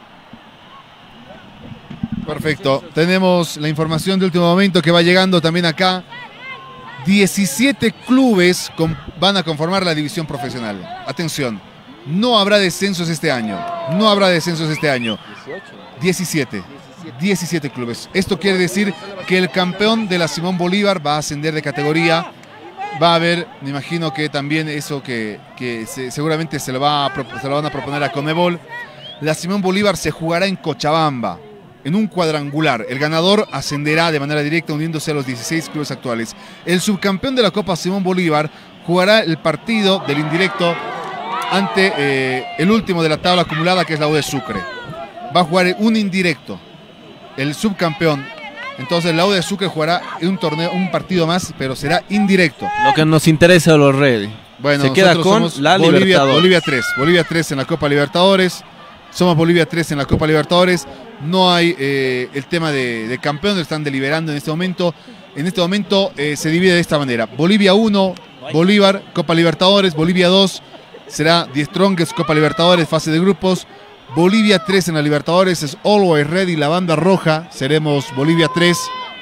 Perfecto, tenemos la información de último momento que va llegando también acá. diecisiete clubes con, van a conformar la división profesional. Atención, no habrá descensos este año. No habrá descensos este año. diecisiete. diecisiete clubes. Esto quiere decir que el campeón de la Simón Bolívar va a ascender de categoría. Va a haber, me imagino que también eso que, que se, seguramente se lo, va a, se lo van a proponer a Conmebol. La Simón Bolívar se jugará en Cochabamba, en un cuadrangular. El ganador ascenderá de manera directa uniéndose a los dieciséis clubes actuales. El subcampeón de la Copa Simón Bolívar jugará el partido del indirecto ante eh, el último de la tabla acumulada, que es la U de Sucre. Va a jugar un indirecto, el subcampeón. Entonces la U de Sucre jugará un torneo, un partido más, pero será indirecto. Lo que nos interesa a los Reyes. Bueno, se queda con la Bolivia, Libertadores. Bolivia tres. Bolivia tres en la Copa Libertadores. Somos Bolivia tres en la Copa Libertadores. No hay eh, el tema de, de campeón, lo están deliberando en este momento. En este momento eh, se divide de esta manera. Bolivia uno, Bolívar, Copa Libertadores. Bolivia dos será The Strongest, Copa Libertadores, fase de grupos. Bolivia tres en la Libertadores es Always Ready, la banda roja. Seremos Bolivia tres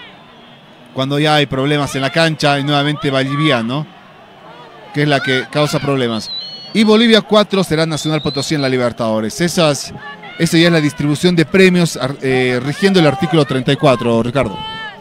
cuando ya hay problemas en la cancha y nuevamente Boliviano, que es la que causa problemas. Y Bolivia cuatro será Nacional Potosí en la Libertadores. Esas, esa ya es la distribución de premios eh, rigiendo el artículo treinta y cuatro, Ricardo.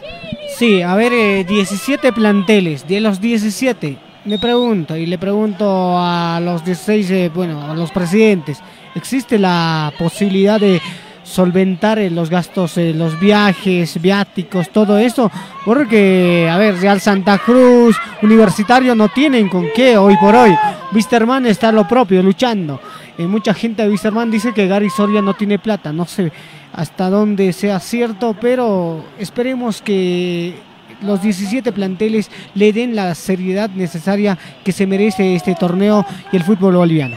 Sí, a ver, eh, diecisiete planteles. De los diecisiete, me pregunto, y le pregunto a los dieciséis, eh, bueno, a los presidentes, ¿existe la posibilidad de solventar eh, los gastos, eh, los viajes, viáticos, todo eso? Porque, a ver, Real Santa Cruz, Universitario no tienen con qué hoy por hoy. Wisterman está a lo propio, luchando. Eh, mucha gente de Wisterman dice que Gary Soria no tiene plata. No sé hasta dónde sea cierto, pero esperemos que los diecisiete planteles le den la seriedad necesaria que se merece este torneo y el fútbol boliviano.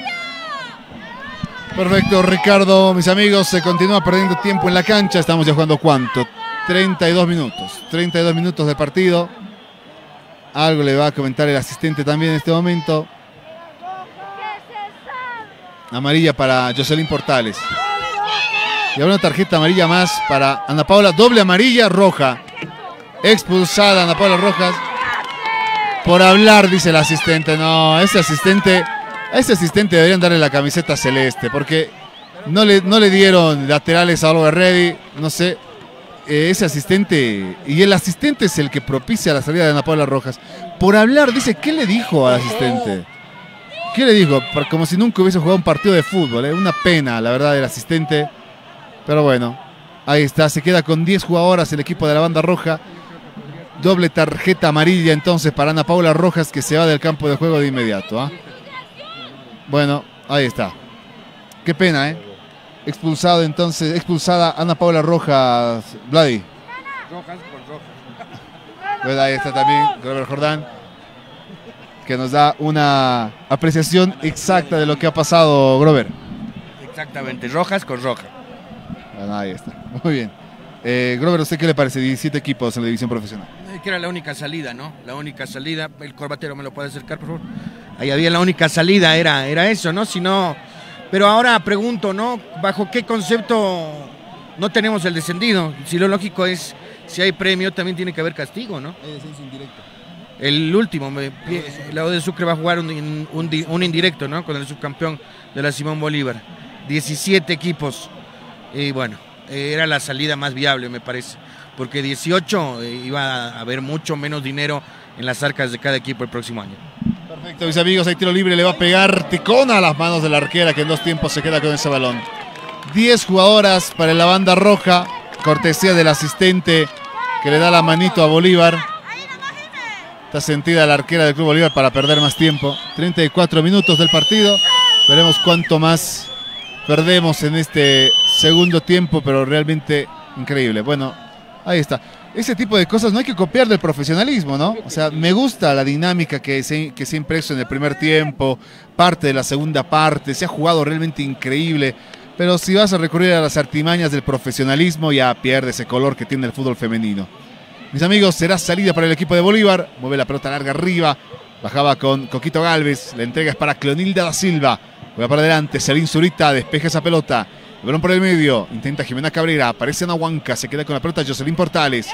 Perfecto, Ricardo, mis amigos, se continúa perdiendo tiempo en la cancha. Estamos ya jugando ¿cuánto? treinta y dos minutos. treinta y dos minutos de partido. Algo le va a comentar el asistente también en este momento. Amarilla para Jocelyn Portales. Y ahora una tarjeta amarilla más para Ana Paula. Doble amarilla, roja. Expulsada Ana Paula Rojas. Por hablar, dice el asistente. No, ese asistente... A ese asistente deberían darle la camiseta celeste, porque no le, no le dieron laterales a Always Ready, no sé, eh, ese asistente, y el asistente es el que propicia la salida de Ana Paula Rojas. Por hablar, dice, ¿qué le dijo al asistente? ¿Qué le dijo? Como si nunca hubiese jugado un partido de fútbol, ¿eh? Una pena, la verdad, del asistente, pero bueno, ahí está, se queda con diez jugadoras el equipo de la banda roja. Doble tarjeta amarilla entonces para Ana Paula Rojas, que se va del campo de juego de inmediato, ¿ah? ¿eh? Bueno, ahí está. Qué pena, ¿eh? Expulsado entonces, expulsada Ana Paula Rojas, Vladi. Rojas por Rojas. Bueno, ahí está también Grover Jordán, que nos da una apreciación exacta de lo que ha pasado, Grover. Exactamente, Rojas con Roja. Bueno, ahí está, muy bien. Eh, Grover, ¿a usted qué le parece? diecisiete equipos en la división profesional. Que era la única salida, ¿no? La única salida. El corbatero me lo puede acercar, por favor. Ahí había la única salida, era, era eso, ¿no? Si no... Pero ahora pregunto, ¿no? ¿Bajo qué concepto no tenemos el descendido? Si lo lógico es, si hay premio, también tiene que haber castigo, ¿no? Hay descenso indirecto. El último, me, la U de Sucre va a jugar un, un, un indirecto, ¿no? Con el subcampeón de la Simón Bolívar. diecisiete equipos. Y bueno, era la salida más viable, me parece. Porque dieciocho eh, iba a haber mucho menos dinero en las arcas de cada equipo el próximo año. Perfecto, mis amigos, hay tiro libre, le va a pegar Ticona a las manos de la arquera, que en dos tiempos se queda con ese balón. diez jugadoras para la banda roja, cortesía del asistente que le da la manito a Bolívar. Está sentida la arquera del Club Bolívar para perder más tiempo. treinta y cuatro minutos del partido, veremos cuánto más perdemos en este segundo tiempo, pero realmente increíble. Bueno, ahí está. Ese tipo de cosas no hay que copiar del profesionalismo, ¿no? O sea, me gusta la dinámica que se, que se ha impreso en el primer tiempo, parte de la segunda parte, se ha jugado realmente increíble. pero si vas a recurrir a las artimañas del profesionalismo, ya pierde ese color que tiene el fútbol femenino. Mis amigos, será salida para el equipo de Bolívar. Mueve la pelota larga arriba. Bajaba con Coquito Galvez. La entrega es para Cleonilda da Silva. Juega para adelante. Celín Zurita despeja esa pelota. El balón por el medio. Intenta Jimena Cabrera. Aparece Anahuanca. Se queda con la pelota Jocelyn Portales.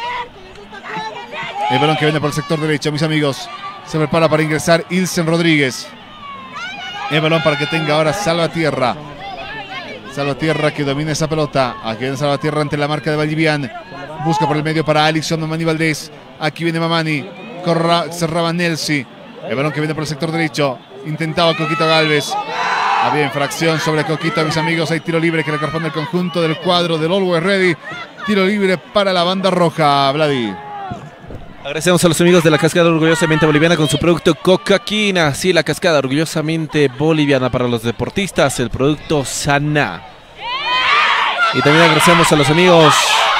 El balón que viene por el sector derecho, mis amigos. Se prepara para ingresar Ilsen Rodríguez. El balón para que tenga ahora Salvatierra. Salvatierra que domina esa pelota. Aquí viene Salvatierra ante la marca de Valdivian. Busca por el medio para Alison Mamani Valdés. Aquí viene Mamani. Corra, cerraba Nelsi. El balón que viene por el sector derecho. Intentaba Coquito Galvez. Había infracción sobre Coquito, mis amigos. Hay tiro libre que le corresponde al conjunto del cuadro del Always Ready. Tiro libre para la banda roja, Vladi. Agradecemos a los amigos de la Cascada Orgullosamente Boliviana con su producto Coca-Quina. Sí, la Cascada Orgullosamente Boliviana para los deportistas, el producto Sana. Y también agradecemos a los amigos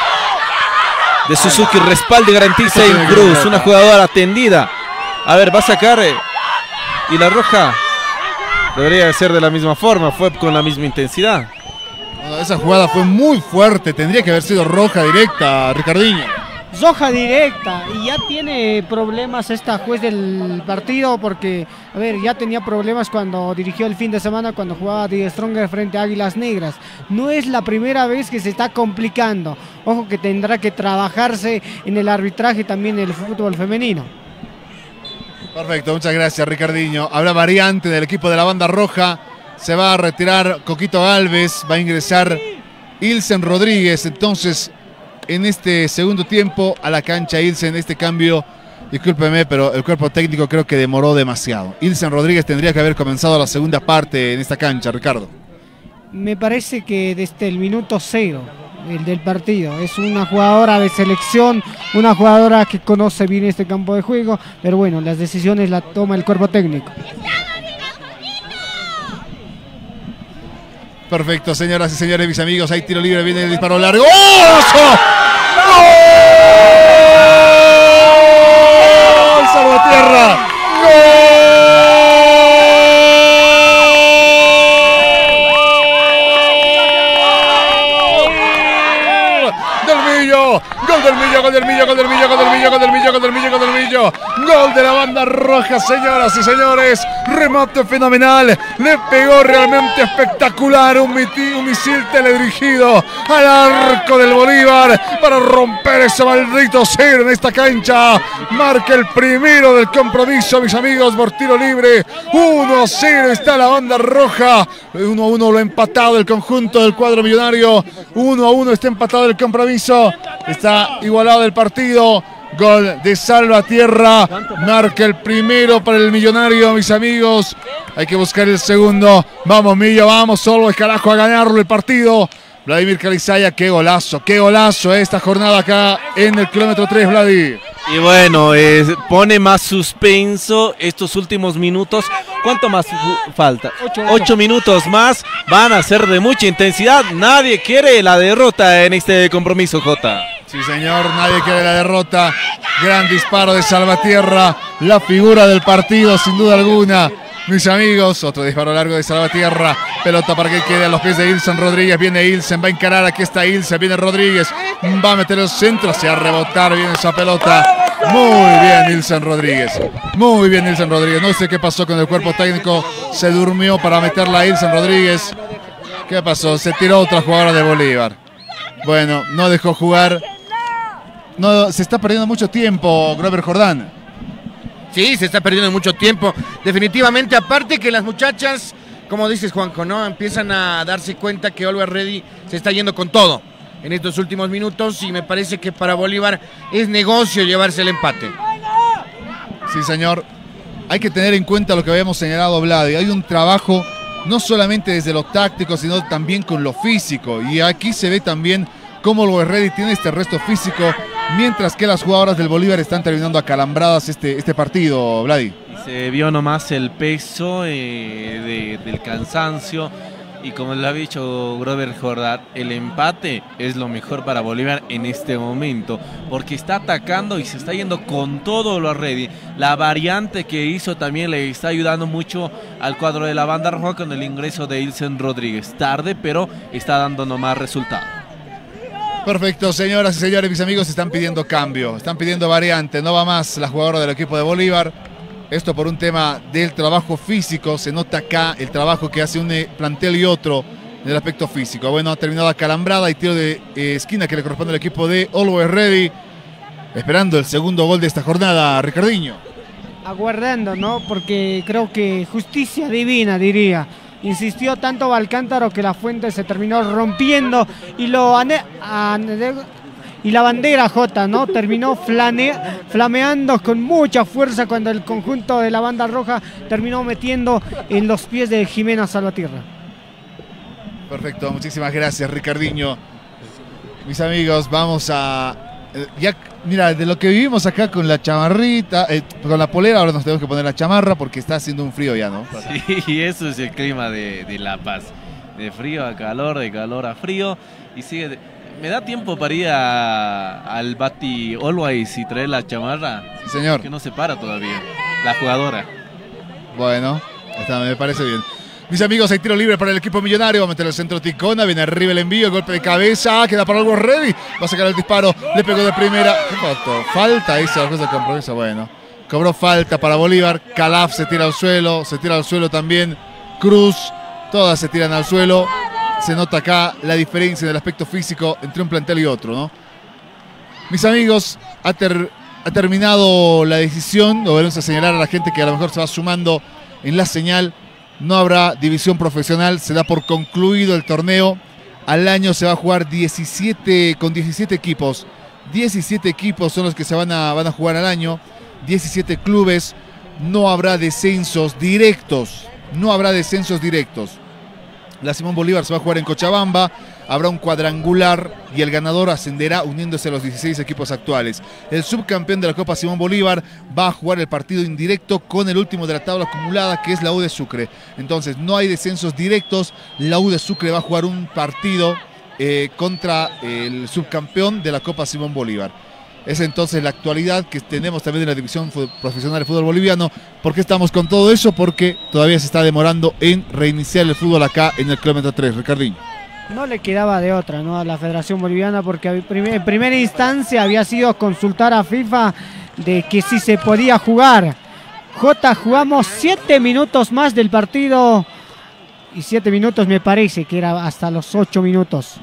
de Suzuki Respaldo y Garantiza en Cruz, una jugadora atendida. A ver, va a sacar eh, y la roja debería de ser de la misma forma, fue con la misma intensidad. Bueno, esa jugada fue muy fuerte, tendría que haber sido roja directa, Ricardinho. Roja directa, y ya tiene problemas esta juez del partido porque, a ver, ya tenía problemas cuando dirigió el fin de semana cuando jugaba Die Stronger frente a Águilas Negras. No es la primera vez que se está complicando. Ojo que tendrá que trabajarse en el arbitraje también en el fútbol femenino. Perfecto, muchas gracias, Ricardinho. Habrá variante del equipo de la banda roja. Se va a retirar Coquito Galvez, va a ingresar Ilsen Rodríguez. Entonces, en este segundo tiempo a la cancha Ilsen, este cambio, discúlpeme, pero el cuerpo técnico creo que demoró demasiado. Ilsen Rodríguez tendría que haber comenzado la segunda parte en esta cancha, Ricardo. Me parece que desde el minuto cero el del partido, es una jugadora de selección, una jugadora que conoce bien este campo de juego, pero bueno, las decisiones las toma el cuerpo técnico. Perfecto, señoras y señores, mis amigos, hay tiro libre, viene el disparo largo. ¡Oh! ¡Gol! ¡Salvatierra! Gol del Millo, gol del Millo, gol del Millo, gol del Millo, gol del Millo, gol del Millo, gol del Millo. Gol de la banda roja, señoras y señores. Remate fenomenal. Le pegó realmente espectacular. Un, miti, un misil teledirigido al arco del Bolívar para romper ese maldito cero en esta cancha. Marca el primero del compromiso, mis amigos, por tiro libre. uno a cero está la banda roja. uno a uno lo ha empatado el conjunto del cuadro millonario. uno a uno está empatado el compromiso. Está igualado el partido. Gol de Salvatierra. Marca el primero para el millonario, mis amigos. Hay que buscar el segundo. Vamos, Millo, vamos, solo es carajo a ganarlo el partido. Vladimir Calizaya, qué golazo, qué golazo esta jornada acá en el kilómetro tres, Vladi. Y bueno, eh, pone más suspenso estos últimos minutos. ¿Cuánto más falta? Ocho, Ocho minutos más van a ser de mucha intensidad. Nadie quiere la derrota en este compromiso, Jota. Sí, señor, nadie quiere la derrota. Gran disparo de Salvatierra, la figura del partido, sin duda alguna. Mis amigos, otro disparo largo de Salvatierra. Pelota para que quede a los pies de Ilsen Rodríguez. Viene Ilsen, va a encarar, aquí está Ilsen, viene Rodríguez. Va a meter el centro, hacia rebotar bien esa pelota. Muy bien Ilsen Rodríguez. Muy bien Ilsen Rodríguez. No sé qué pasó con el cuerpo técnico. Se durmió para meterla a Ilsen Rodríguez. ¿Qué pasó? Se tiró otra jugadora de Bolívar. Bueno, no dejó jugar. No, se está perdiendo mucho tiempo, Grover Jordán. Sí, se está perdiendo mucho tiempo. Definitivamente, aparte que las muchachas, como dices, Juanjo, ¿no? Empiezan a darse cuenta que Always Ready se está yendo con todo en estos últimos minutos y me parece que para Bolívar es negocio llevarse el empate. Sí, señor. Hay que tener en cuenta lo que habíamos señalado, Vladi. Hay un trabajo no solamente desde lo táctico, sino también con lo físico. Y aquí se ve también cómo Always Ready tiene este resto físico, mientras que las jugadoras del Bolívar están terminando acalambradas este, este partido, Vladi. Se vio nomás el peso eh, de, del cansancio Y como lo ha dicho Grover Jordán, el empate es lo mejor para Bolívar en este momento, porque está atacando y se está yendo con todo lo ready. La variante que hizo también le está ayudando mucho al cuadro de la banda roja con el ingreso de Ilsen Rodríguez. Tarde, pero está dando nomás resultado. Perfecto, señoras y señores, mis amigos están pidiendo cambio, están pidiendo variante, no va más la jugadora del equipo de Bolívar. Esto por un tema del trabajo físico, se nota acá el trabajo que hace un plantel y otro en el aspecto físico. Bueno, ha terminado acalambrada y tiro de eh, esquina que le corresponde al equipo de Always Ready, esperando el segundo gol de esta jornada, Ricardinho. Aguardando, ¿no? Porque creo que justicia divina, diría. Insistió tanto Valcántaro que la fuente se terminó rompiendo y lo ane ane y la bandera J, ¿no? Terminó flane flameando con mucha fuerza cuando el conjunto de la banda roja terminó metiendo en los pies de Jimena Salvatierra. Perfecto, muchísimas gracias, Ricardinho. Mis amigos, vamos a... Ya, mira, de lo que vivimos acá con la chamarrita, eh, con la polera, ahora nos tenemos que poner la chamarra porque está haciendo un frío ya, ¿no? Sí, eso es el clima de, de La Paz. De frío a calor, de calor a frío. Y sigue... ¿Me da tiempo para ir a, al Bati Always y traer la chamarra? Sí, señor. Que no se para todavía, la jugadora. Bueno, está, me parece bien. Mis amigos, hay tiro libre para el equipo millonario. Va a meter el centro Ticona. Viene arriba el envío. El golpe de cabeza. Queda para algo ready. Va a sacar el disparo. Le pegó de primera. ¿Qué faltó? Falta. Esa cosa de compromiso. Bueno, cobró falta para Bolívar. Calaf se tira al suelo. Se tira al suelo también Cruz. Todas se tiran al suelo. Se nota acá la diferencia en el aspecto físico entre un plantel y otro, ¿no? Mis amigos, ha, ter ha terminado la decisión. Lo veremos a señalar a la gente que a lo mejor se va sumando en la señal. No habrá división profesional, se da por concluido el torneo. Al año se va a jugar diecisiete, con diecisiete equipos. diecisiete equipos son los que se van a, van a jugar al año. diecisiete clubes. No habrá descensos directos. No habrá descensos directos. La Simón Bolívar se va a jugar en Cochabamba. Habrá un cuadrangular y el ganador ascenderá uniéndose a los dieciséis equipos actuales. El subcampeón de la Copa Simón Bolívar va a jugar el partido indirecto con el último de la tabla acumulada, que es la U de Sucre. Entonces no hay descensos directos. La U de Sucre va a jugar un partido eh, contra el subcampeón de la Copa Simón Bolívar. Es entonces la actualidad que tenemos también en la división profesional de fútbol boliviano. ¿Por qué estamos con todo eso? Porque todavía se está demorando en reiniciar el fútbol acá en el kilómetro tres, Ricardinho. No le quedaba de otra, ¿no?, a la Federación Boliviana, porque en primera instancia había sido consultar a FIFA de que si se podía jugar. J, jugamos siete minutos más del partido y siete minutos me parece que era hasta los ocho minutos.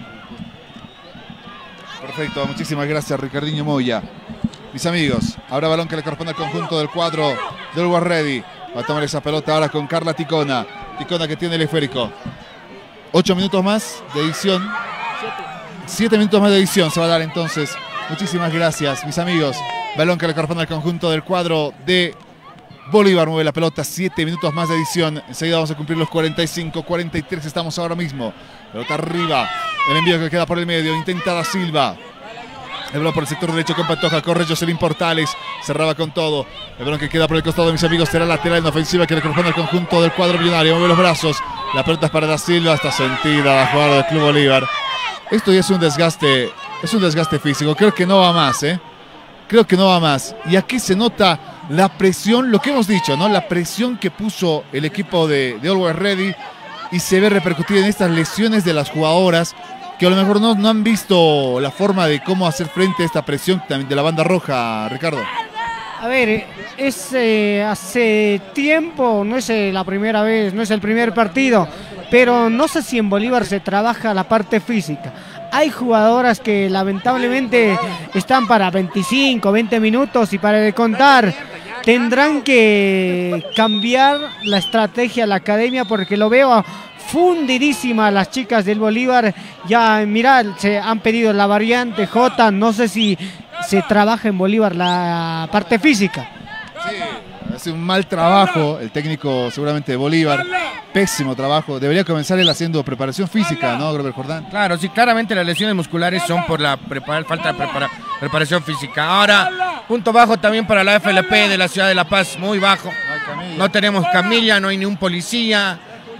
Perfecto, muchísimas gracias, Ricardinho Moya. Mis amigos, ahora balón que le corresponde al conjunto del cuadro del Always Ready. Va a tomar esa pelota ahora con Carla Ticona. Ticona que tiene el esférico. Ocho minutos más de edición. Siete. Siete minutos más de edición se va a dar entonces. Muchísimas gracias, mis amigos. Balón que le corresponde al conjunto del cuadro de Bolívar. Mueve la pelota. Siete minutos más de edición. Enseguida vamos a cumplir los cuarenta y cinco, cuarenta y tres. Estamos ahora mismo. Pelota arriba. El envío que queda por el medio. Intenta Da Silva. El balón por el sector derecho con Pantoja. Corre Jocelyn Portales. Cerraba con todo. El balón que queda por el costado de mis amigos será lateral en ofensiva que le corresponde al conjunto del cuadro millonario. Mueve los brazos. La pelota es para Da Silva. Está sentida la jugada del Club Bolívar. Esto ya es un desgaste. Es un desgaste físico. Creo que no va más, ¿eh? Creo que no va más. Y aquí se nota la presión, lo que hemos dicho, ¿no? La presión que puso el equipo de, de Always Ready. Y se ve repercutida en estas lesiones de las jugadoras, que a lo mejor no, no han visto la forma de cómo hacer frente a esta presión también de la banda roja, Ricardo. A ver, es eh, hace tiempo, no es eh, la primera vez, no es el primer partido, pero no sé si en Bolívar se trabaja la parte física. Hay jugadoras que lamentablemente están para veinticinco, veinte minutos y para de contar. Tendrán que cambiar la estrategia de la academia porque lo veo fundidísima las chicas del Bolívar. Ya, mirad, se han pedido la variante J. No sé si se trabaja en Bolívar la parte física. Sí, hace un mal trabajo el técnico seguramente de Bolívar. Pésimo trabajo. Debería comenzar él haciendo preparación física, ¿no, Grover Jordán? Claro, sí, claramente las lesiones musculares son por la falta de prepara preparación física. Ahora, punto bajo también para la F L P de la ciudad de La Paz, muy bajo. No tenemos camilla, no hay ni un policía.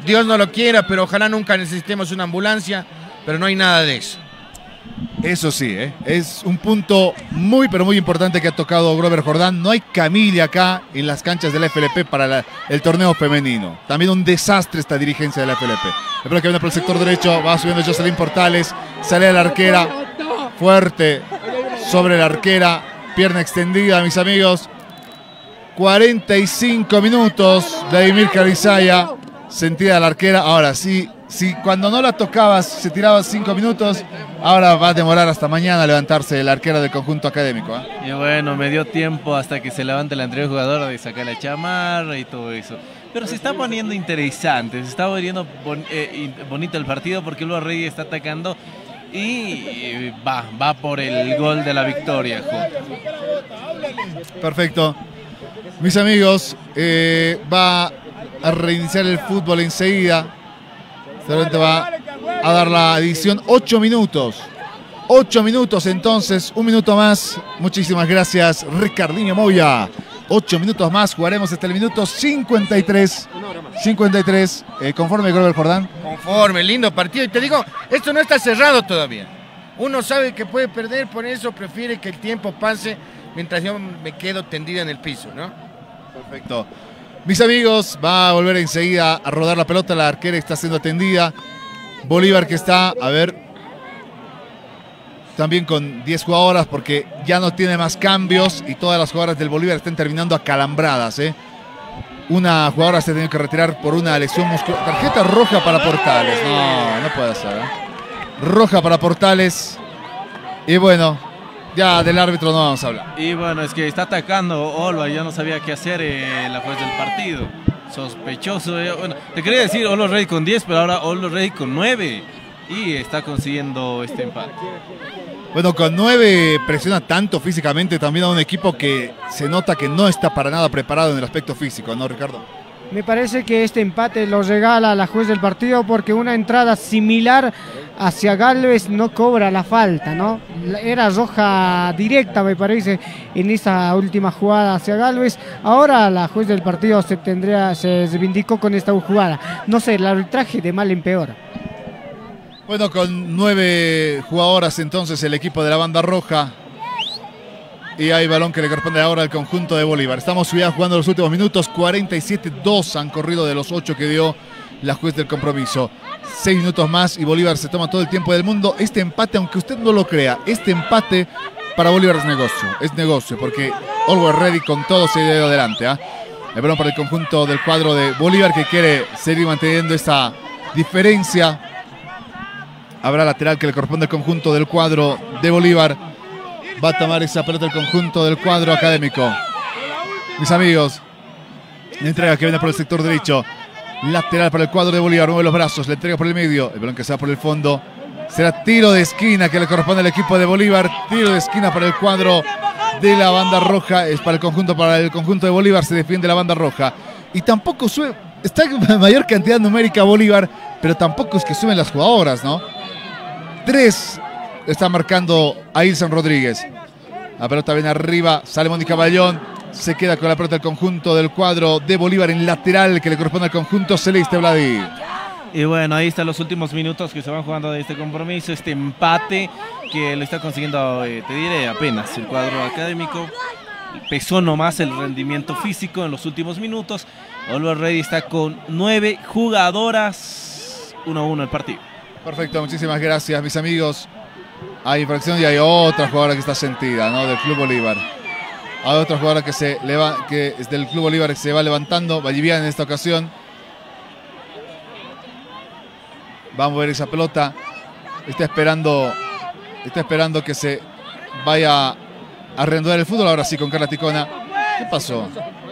Dios no lo quiera, pero ojalá nunca necesitemos una ambulancia, pero no hay nada de eso. Eso sí, ¿eh? Es un punto muy, pero muy importante que ha tocado Grover Jordán. No hay camilla acá en las canchas de la F L P para la, el torneo femenino. También un desastre esta dirigencia de la F L P. Espero que viene por el sector derecho, va subiendo Jocelyn Portales, sale a la arquera, fuerte sobre la arquera, pierna extendida, mis amigos. cuarenta y cinco minutos, Vladimir Carrizaya, sentida la arquera. Ahora sí, si cuando no la tocabas se tiraba cinco minutos, ahora va a demorar hasta mañana a levantarse la arquera del conjunto académico, ¿eh? Y bueno, me dio tiempo hasta que se levante la anterior jugadora de sacar la chamarra y todo eso. Pero se está poniendo interesante, se está poniendo bon eh, bonito el partido porque Luis Reyes está atacando y eh, va, va por el gol de la victoria. Perfecto. Mis amigos, eh, va a reiniciar el fútbol enseguida. Seguramente va a dar la edición. Ocho minutos. Ocho minutos entonces. Un minuto más. Muchísimas gracias, Ricardinho Moya. Ocho minutos más. Jugaremos hasta el minuto cincuenta y tres. cincuenta y tres. Eh, ¿Conforme, Grover Jordán? Conforme, lindo partido. Y te digo, esto no está cerrado todavía. Uno sabe que puede perder, por eso prefiere que el tiempo pase mientras yo me quedo tendida en el piso, ¿no? Perfecto. Mis amigos, va a volver enseguida a rodar la pelota. La arquera está siendo atendida. Bolívar que está, a ver, también con diez jugadoras porque ya no tiene más cambios y todas las jugadoras del Bolívar están terminando acalambradas, ¿eh? Una jugadora se ha tenido que retirar por una lesión muscular. Tarjeta roja para Portales. No, no puede ser, ¿eh? Roja para Portales. Y bueno, ya del árbitro no vamos a hablar. Y bueno, es que está atacando Olva, ya no sabía qué hacer en la juez del partido. Sospechoso. Eh. Bueno, te quería decir Olo Rey con diez, pero ahora Olo Rey con nueve. Y está consiguiendo este empate. Bueno, con nueve presiona tanto físicamente también a un equipo que se nota que no está para nada preparado en el aspecto físico, ¿no, Ricardo? Me parece que este empate lo regala la juez del partido porque una entrada similar hacia Galvez no cobra la falta, ¿no? Era roja directa, me parece, en esa última jugada hacia Galvez. Ahora la juez del partido se, tendría, se reivindicó con esta jugada. No sé, el arbitraje de mal en peor. Bueno, con nueve jugadoras entonces el equipo de la banda roja. Y hay balón que le corresponde ahora al conjunto de Bolívar. Estamos ya jugando los últimos minutos. cuarenta y siete dos han corrido de los ocho que dio la juez del compromiso. Seis minutos más y Bolívar se toma todo el tiempo del mundo. Este empate, aunque usted no lo crea, este empate para Bolívar es negocio. Es negocio porque Always Ready con todo se ha ido adelante, ¿eh? El balón para el conjunto del cuadro de Bolívar que quiere seguir manteniendo esa diferencia. Habrá lateral que le corresponde al conjunto del cuadro de Bolívar. Va a tomar esa pelota el conjunto del cuadro académico. Mis amigos, la entrega que viene por el sector derecho. Lateral para el cuadro de Bolívar. Mueve los brazos, la entrega por el medio. El balón que se va por el fondo. Será tiro de esquina que le corresponde al equipo de Bolívar. Tiro de esquina para el cuadro de la banda roja. Es para el conjunto, para el conjunto de Bolívar. Se defiende la banda roja. Y tampoco sube. Está en mayor cantidad numérica Bolívar, pero tampoco es que suben las jugadoras, ¿no? Tres está marcando a Ilsan Rodríguez. La pelota viene arriba, sale Mónica Bayón. Se queda con la pelota el conjunto del cuadro de Bolívar en lateral que le corresponde al conjunto celeste, Vladi. Y bueno, ahí están los últimos minutos que se van jugando de este compromiso, este empate que lo está consiguiendo, eh, te diré, apenas el cuadro académico. Pesó nomás el rendimiento físico en los últimos minutos. Always Ready está con nueve jugadoras, uno a uno el partido. Perfecto, muchísimas gracias, mis amigos. Hay infracción y hay otra jugadora que está sentida, ¿no? Del Club Bolívar. Hay otra jugadora que, se leva, que es del Club Bolívar que se va levantando. Vallivian en esta ocasión. Vamos a ver esa pelota. Está esperando, está esperando que se vaya a reanudar el fútbol. Ahora sí con Carla Ticona. ¿Qué pasó?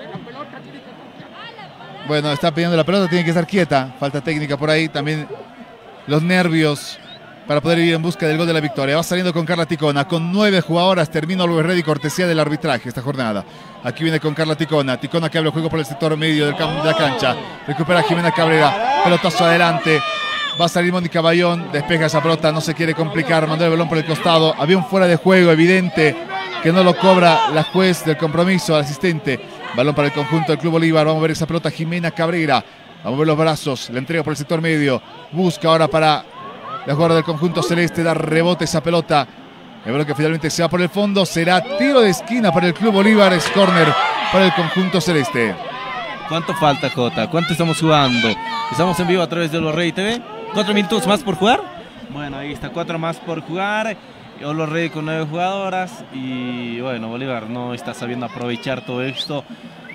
Bueno, está pidiendo la pelota, tiene que estar quieta. Falta técnica por ahí. También los nervios para poder ir en busca del gol de la victoria. Va saliendo con Carla Ticona, con nueve jugadoras. Termina Always Ready, cortesía del arbitraje esta jornada. Aquí viene con Carla Ticona. Ticona que abre el juego por el sector medio del campo de la cancha. Recupera a Jimena Cabrera. Pelotazo adelante. Va a salir Mónica Bayón. Despeja esa pelota, no se quiere complicar. Mandó el balón por el costado. Había un fuera de juego evidente que no lo cobra la juez del compromiso, el asistente. Balón para el conjunto del Club Bolívar. Vamos a ver esa pelota. Jimena Cabrera. a mover los brazos, la entrega por el sector medio, busca ahora para la jugada del conjunto celeste, da rebote esa pelota. El balón que finalmente se va por el fondo, será tiro de esquina para el Club Bolívar, es córner para el conjunto celeste. ¿Cuánto falta, Jota? ¿Cuánto estamos jugando? Estamos en vivo a través de Olo Rey T V. ¿Cuatro minutos más por jugar? Bueno, ahí está, cuatro más por jugar. Olo Rey con nueve jugadoras. Y bueno, Bolívar no está sabiendo aprovechar todo esto.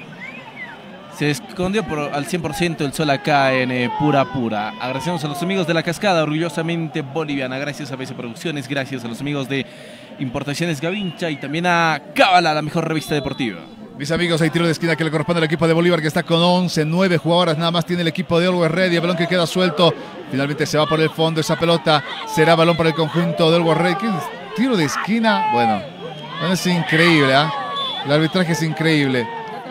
Se escondió por, al cien por ciento el sol acá en eh, Pura Pura. Agradecemos a los amigos de La Cascada, orgullosamente boliviana. Gracias a B C Producciones, gracias a los amigos de Importaciones Gavincha y también a Cábala, la mejor revista deportiva. Mis amigos, hay tiro de esquina que le corresponde al equipo de Bolívar, que está con once, nueve jugadoras nada más tiene el equipo de Always Ready. El balón que queda suelto, finalmente se va por el fondo esa pelota, será balón para el conjunto de Always Ready. ¿Qué es? Tiro de esquina, bueno, bueno es increíble, ¿eh? El arbitraje es increíble.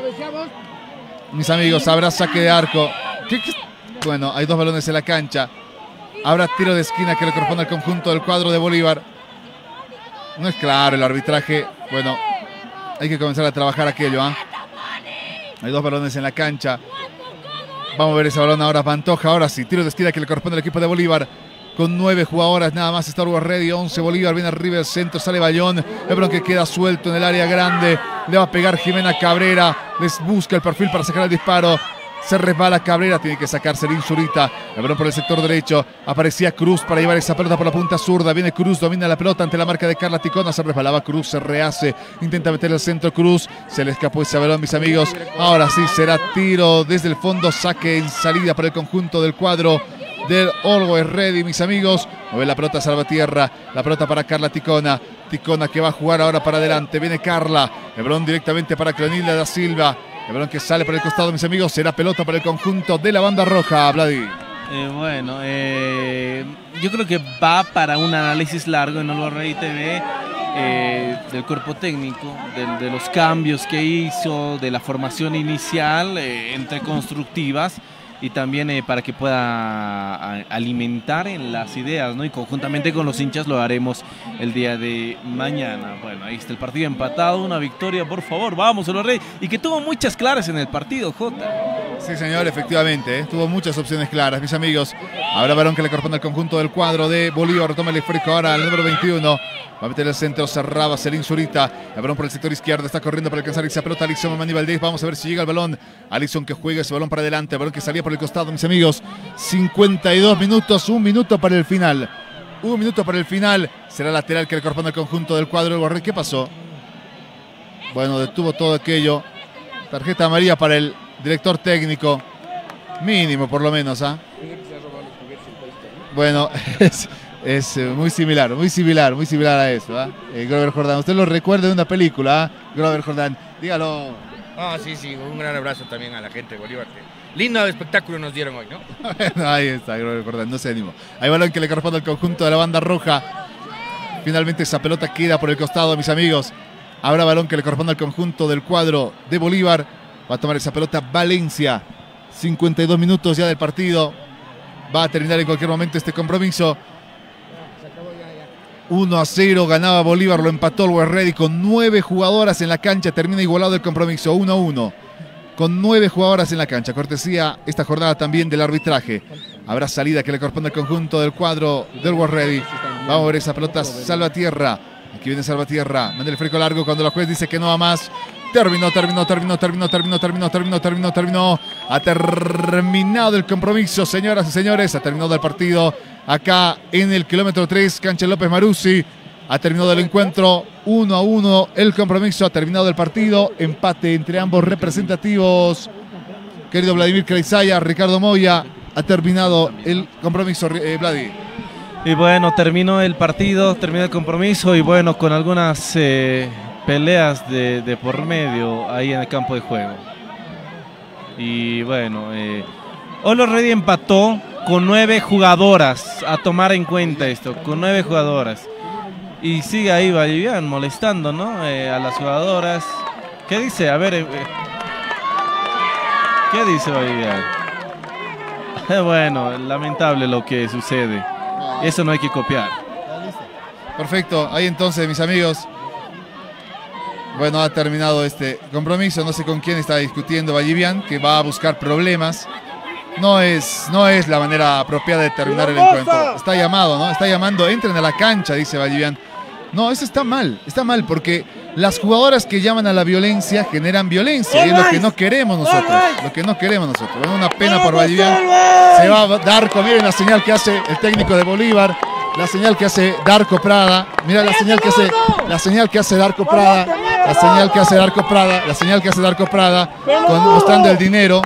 Mis amigos, habrá saque de arco. ¿Qué, qué? Bueno, hay dos balones en la cancha. Habrá tiro de esquina que le corresponde al conjunto del cuadro de Bolívar. No es claro el arbitraje, bueno, hay que comenzar a trabajar aquello, ¿ah? ¿eh? Hay dos balones en la cancha. Vamos a ver ese balón ahora. Pantoja, ahora sí. Tiro de esquina que le corresponde al equipo de Bolívar. Con nueve jugadoras nada más. Está Always Ready. once Bolívar. Viene arriba el centro. Sale Bayón. El balón que queda suelto en el área grande. Le va a pegar Jimena Cabrera. Les busca el perfil para sacar el disparo. Se resbala Cabrera, tiene que sacarse Lin Zurita. El balón por el sector derecho. Aparecía Cruz para llevar esa pelota por la punta zurda. Viene Cruz, domina la pelota ante la marca de Carla Ticona. Se resbalaba Cruz, se rehace. Intenta meter el centro Cruz. Se le escapó ese balón, mis amigos. Ahora sí será tiro desde el fondo. Saque en salida para el conjunto del cuadro del Always Ready, mis amigos. Mueve la pelota Salvatierra. La pelota para Carla Ticona. Ticona que va a jugar ahora para adelante. Viene Carla. El balón directamente para Clonilda da Silva. El balón que sale por el costado, mis amigos, será pelota para el conjunto de la banda roja, Vladi. Eh, bueno, eh, yo creo que va para un análisis largo en Olo Rey T V eh, del cuerpo técnico, de, de los cambios que hizo, de la formación inicial eh, entre constructivas y también eh, para que pueda a, alimentar en las ideas, ¿no? Y conjuntamente con los hinchas lo haremos el día de mañana. Bueno, ahí está el partido empatado, una victoria, por favor, vamos, Olo Rey, y que tuvo muchas claras en el partido, Jota. Sí, señor, efectivamente, ¿eh? Tuvo muchas opciones claras, mis amigos. Habrá balón que le corresponde al conjunto del cuadro de Bolívar. Toma el esférico ahora al número veintiuno. Va a meter el centro, cerraba Celín Zurita. El balón por el sector izquierdo, está corriendo para alcanzar esa pelota Alison Mamani Valdés. Vamos a ver si llega el balón. Alison que juega ese balón para adelante. El balón que salía por el costado, mis amigos. cincuenta y dos minutos, un minuto para el final. Un minuto para el final. Será lateral que le corresponde al conjunto del cuadro del Guarré. ¿Qué pasó? Bueno, detuvo todo aquello. Tarjeta amarilla para el director técnico. Mínimo, por lo menos, ¿ah? ¿eh? Bueno, es... Es eh, muy similar, muy similar, muy similar a eso, ¿eh? eh Grover Jordán, usted lo recuerda de una película, ¿eh? Grover Jordán, dígalo. Ah, sí, sí, un gran abrazo también a la gente de Bolívar. Lindo espectáculo nos dieron hoy, ¿no? Bueno, ahí está, Grover Jordán, no se animó. Hay balón que le corresponde al conjunto de la banda roja. Finalmente esa pelota queda por el costado, mis amigos. Habrá balón que le corresponde al conjunto del cuadro de Bolívar. Va a tomar esa pelota Valencia. cincuenta y dos minutos ya del partido. Va a terminar en cualquier momento este compromiso. uno a cero, ganaba Bolívar, lo empató el Always Ready con nueve jugadoras en la cancha, termina igualado el compromiso, uno a uno, con nueve jugadoras en la cancha, cortesía esta jornada también del arbitraje. Habrá salida que le corresponde al conjunto del cuadro del Always Ready. Vamos a ver esa pelota, Salvatierra, aquí viene Salvatierra, manda el frico largo cuando la juez dice que no va más. Terminó, terminó, terminó, terminó, terminó, terminó, terminó, terminó, terminó. Ha terminado el compromiso, señoras y señores. Ha terminado el partido acá en el kilómetro tres, cancha López Maruzzi. Ha terminado el encuentro, uno a uno. El compromiso, ha terminado el partido. Empate entre ambos representativos. Querido Vladimir Kreisaya, Ricardo Moya. Ha terminado el compromiso, eh, Vladi. Y bueno, terminó el partido, terminó el compromiso. Y bueno, con algunas... Eh... peleas de, de por medio ahí en el campo de juego. Y bueno, eh, Olo Ready empató con nueve jugadoras, a tomar en cuenta esto, con nueve jugadoras. Y sigue ahí Vallivian molestando, ¿no? Eh, a las jugadoras. ¿Qué dice? A ver, eh, ¿qué dice Vallivian? Bueno, lamentable lo que sucede. Eso no hay que copiar. Perfecto, ahí entonces, mis amigos. Bueno, ha terminado este compromiso. No sé con quién está discutiendo Vallivian, que va a buscar problemas. no es, no es la manera apropiada de terminar el encuentro. Está llamado, ¿no? Está llamando, entren a la cancha, dice Vallivian. No, eso está mal, está mal, porque las jugadoras que llaman a la violencia generan violencia, y es lo que no queremos nosotros, lo que no queremos nosotros. Bueno, una pena por Vallivian. Se va Darko, miren la señal que hace el técnico de Bolívar, la señal que hace Darko Prada, mira la señal que hace, la señal que hace Darko Prada, la señal que hace Darko Prada, la señal que hace Darko Prada, con, mostrando el dinero.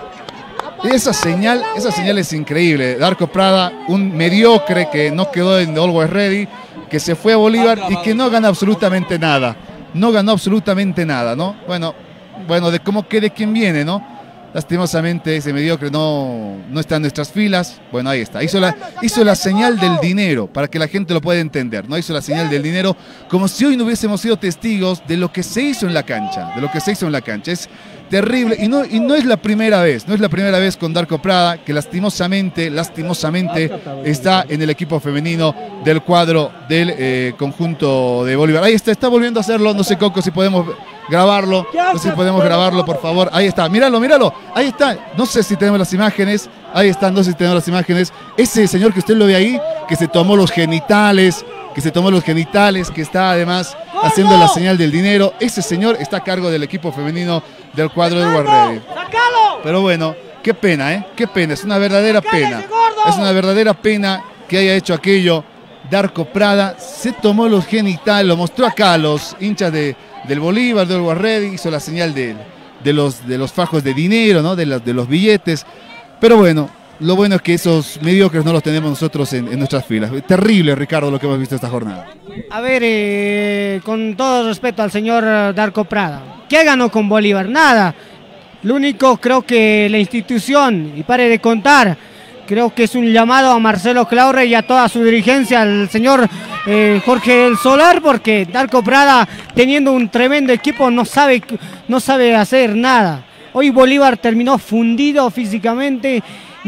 Esa señal, esa señal es increíble. Darko Prada, un mediocre que no quedó en Always Ready, que se fue a Bolívar y que no gana absolutamente nada. No ganó absolutamente nada, ¿no? Bueno, bueno, de cómo quede quien viene, ¿no? Lastimosamente ese mediocre no, no está en nuestras filas. Bueno, ahí está. Hizo la, hizo la señal del dinero, para que la gente lo pueda entender, ¿no? Hizo la señal del dinero como si hoy no hubiésemos sido testigos de lo que se hizo en la cancha, de lo que se hizo en la cancha. Es terrible, y no, y no es la primera vez, no es la primera vez con Darko Prada, que lastimosamente, lastimosamente está en el equipo femenino del cuadro del eh, conjunto de Bolívar. Ahí está, está volviendo a hacerlo, no sé, Coco, si podemos grabarlo, no sé si podemos grabarlo, por favor. Ahí está, míralo, míralo, ahí está, no sé si tenemos las imágenes, ahí están, no sé si tenemos las imágenes. Ese señor que usted lo ve ahí, que se tomó los genitales, que se tomó los genitales, que está además haciendo la señal del dinero, ese señor está a cargo del equipo femenino del cuadro de Guarreri. Pero bueno, qué pena, ¿eh? Qué pena, es una verdadera pena. Es una verdadera pena que haya hecho aquello. Darko Prada se tomó los genitales, lo mostró acá a los hinchas de, del Bolívar, del Guarreri, hizo la señal de, de, los, de los fajos de dinero, ¿no? de, las, de los billetes. Pero bueno, lo bueno es que esos mediocres no los tenemos nosotros en, en nuestras filas. Terrible, Ricardo, lo que hemos visto esta jornada. A ver, eh, con todo respeto al señor Darko Prada, ¿qué ganó con Bolívar? Nada. Lo único, creo que la institución, y pare de contar, creo que es un llamado a Marcelo Claure y a toda su dirigencia, al señor eh, Jorge del Solar, porque Darko Prada, teniendo un tremendo equipo, no sabe, no sabe hacer nada. Hoy Bolívar terminó fundido físicamente.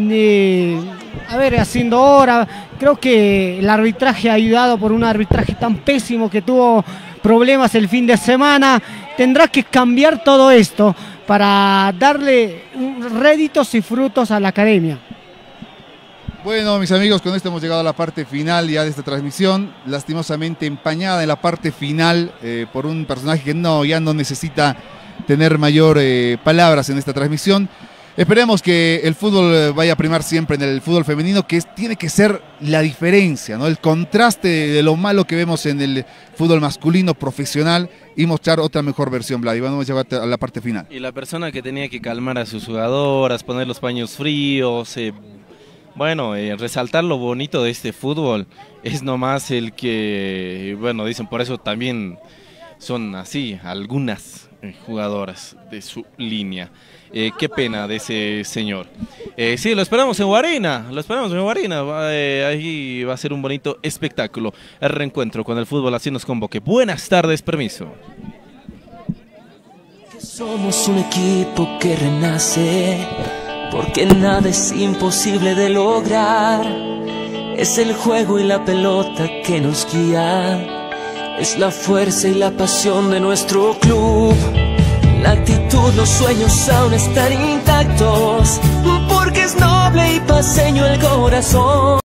Eh, a ver, haciendo hora, creo que el arbitraje ha ayudado por un arbitraje tan pésimo que tuvo problemas el fin de semana. Tendrá que cambiar todo esto para darle réditos y frutos a la academia. Bueno, mis amigos, con esto hemos llegado a la parte final ya de esta transmisión, lastimosamente empañada en la parte final eh, por un personaje que no, ya no necesita tener mayor eh, palabras en esta transmisión. Esperemos que el fútbol vaya a primar siempre en el fútbol femenino, que es, tiene que ser la diferencia, ¿no? El contraste de lo malo que vemos en el fútbol masculino profesional y mostrar otra mejor versión, Vlad. Y vamos a llegar a la parte final. Y la persona que tenía que calmar a sus jugadoras, poner los paños fríos, eh, bueno, eh, resaltar lo bonito de este fútbol, es nomás el que, bueno, dicen por eso también son así algunas eh, jugadoras de su línea. Eh, qué pena de ese señor. Eh, sí, lo esperamos en Guarina, lo esperamos en Guarina. Eh, ahí va a ser un bonito espectáculo. El reencuentro con el fútbol así nos convoque. Buenas tardes, permiso. Somos un equipo que renace, porque nada es imposible de lograr. Es el juego y la pelota que nos guía, es la fuerza y la pasión de nuestro club. La actitud, los sueños aún están intactos, porque es noble y paseño el corazón.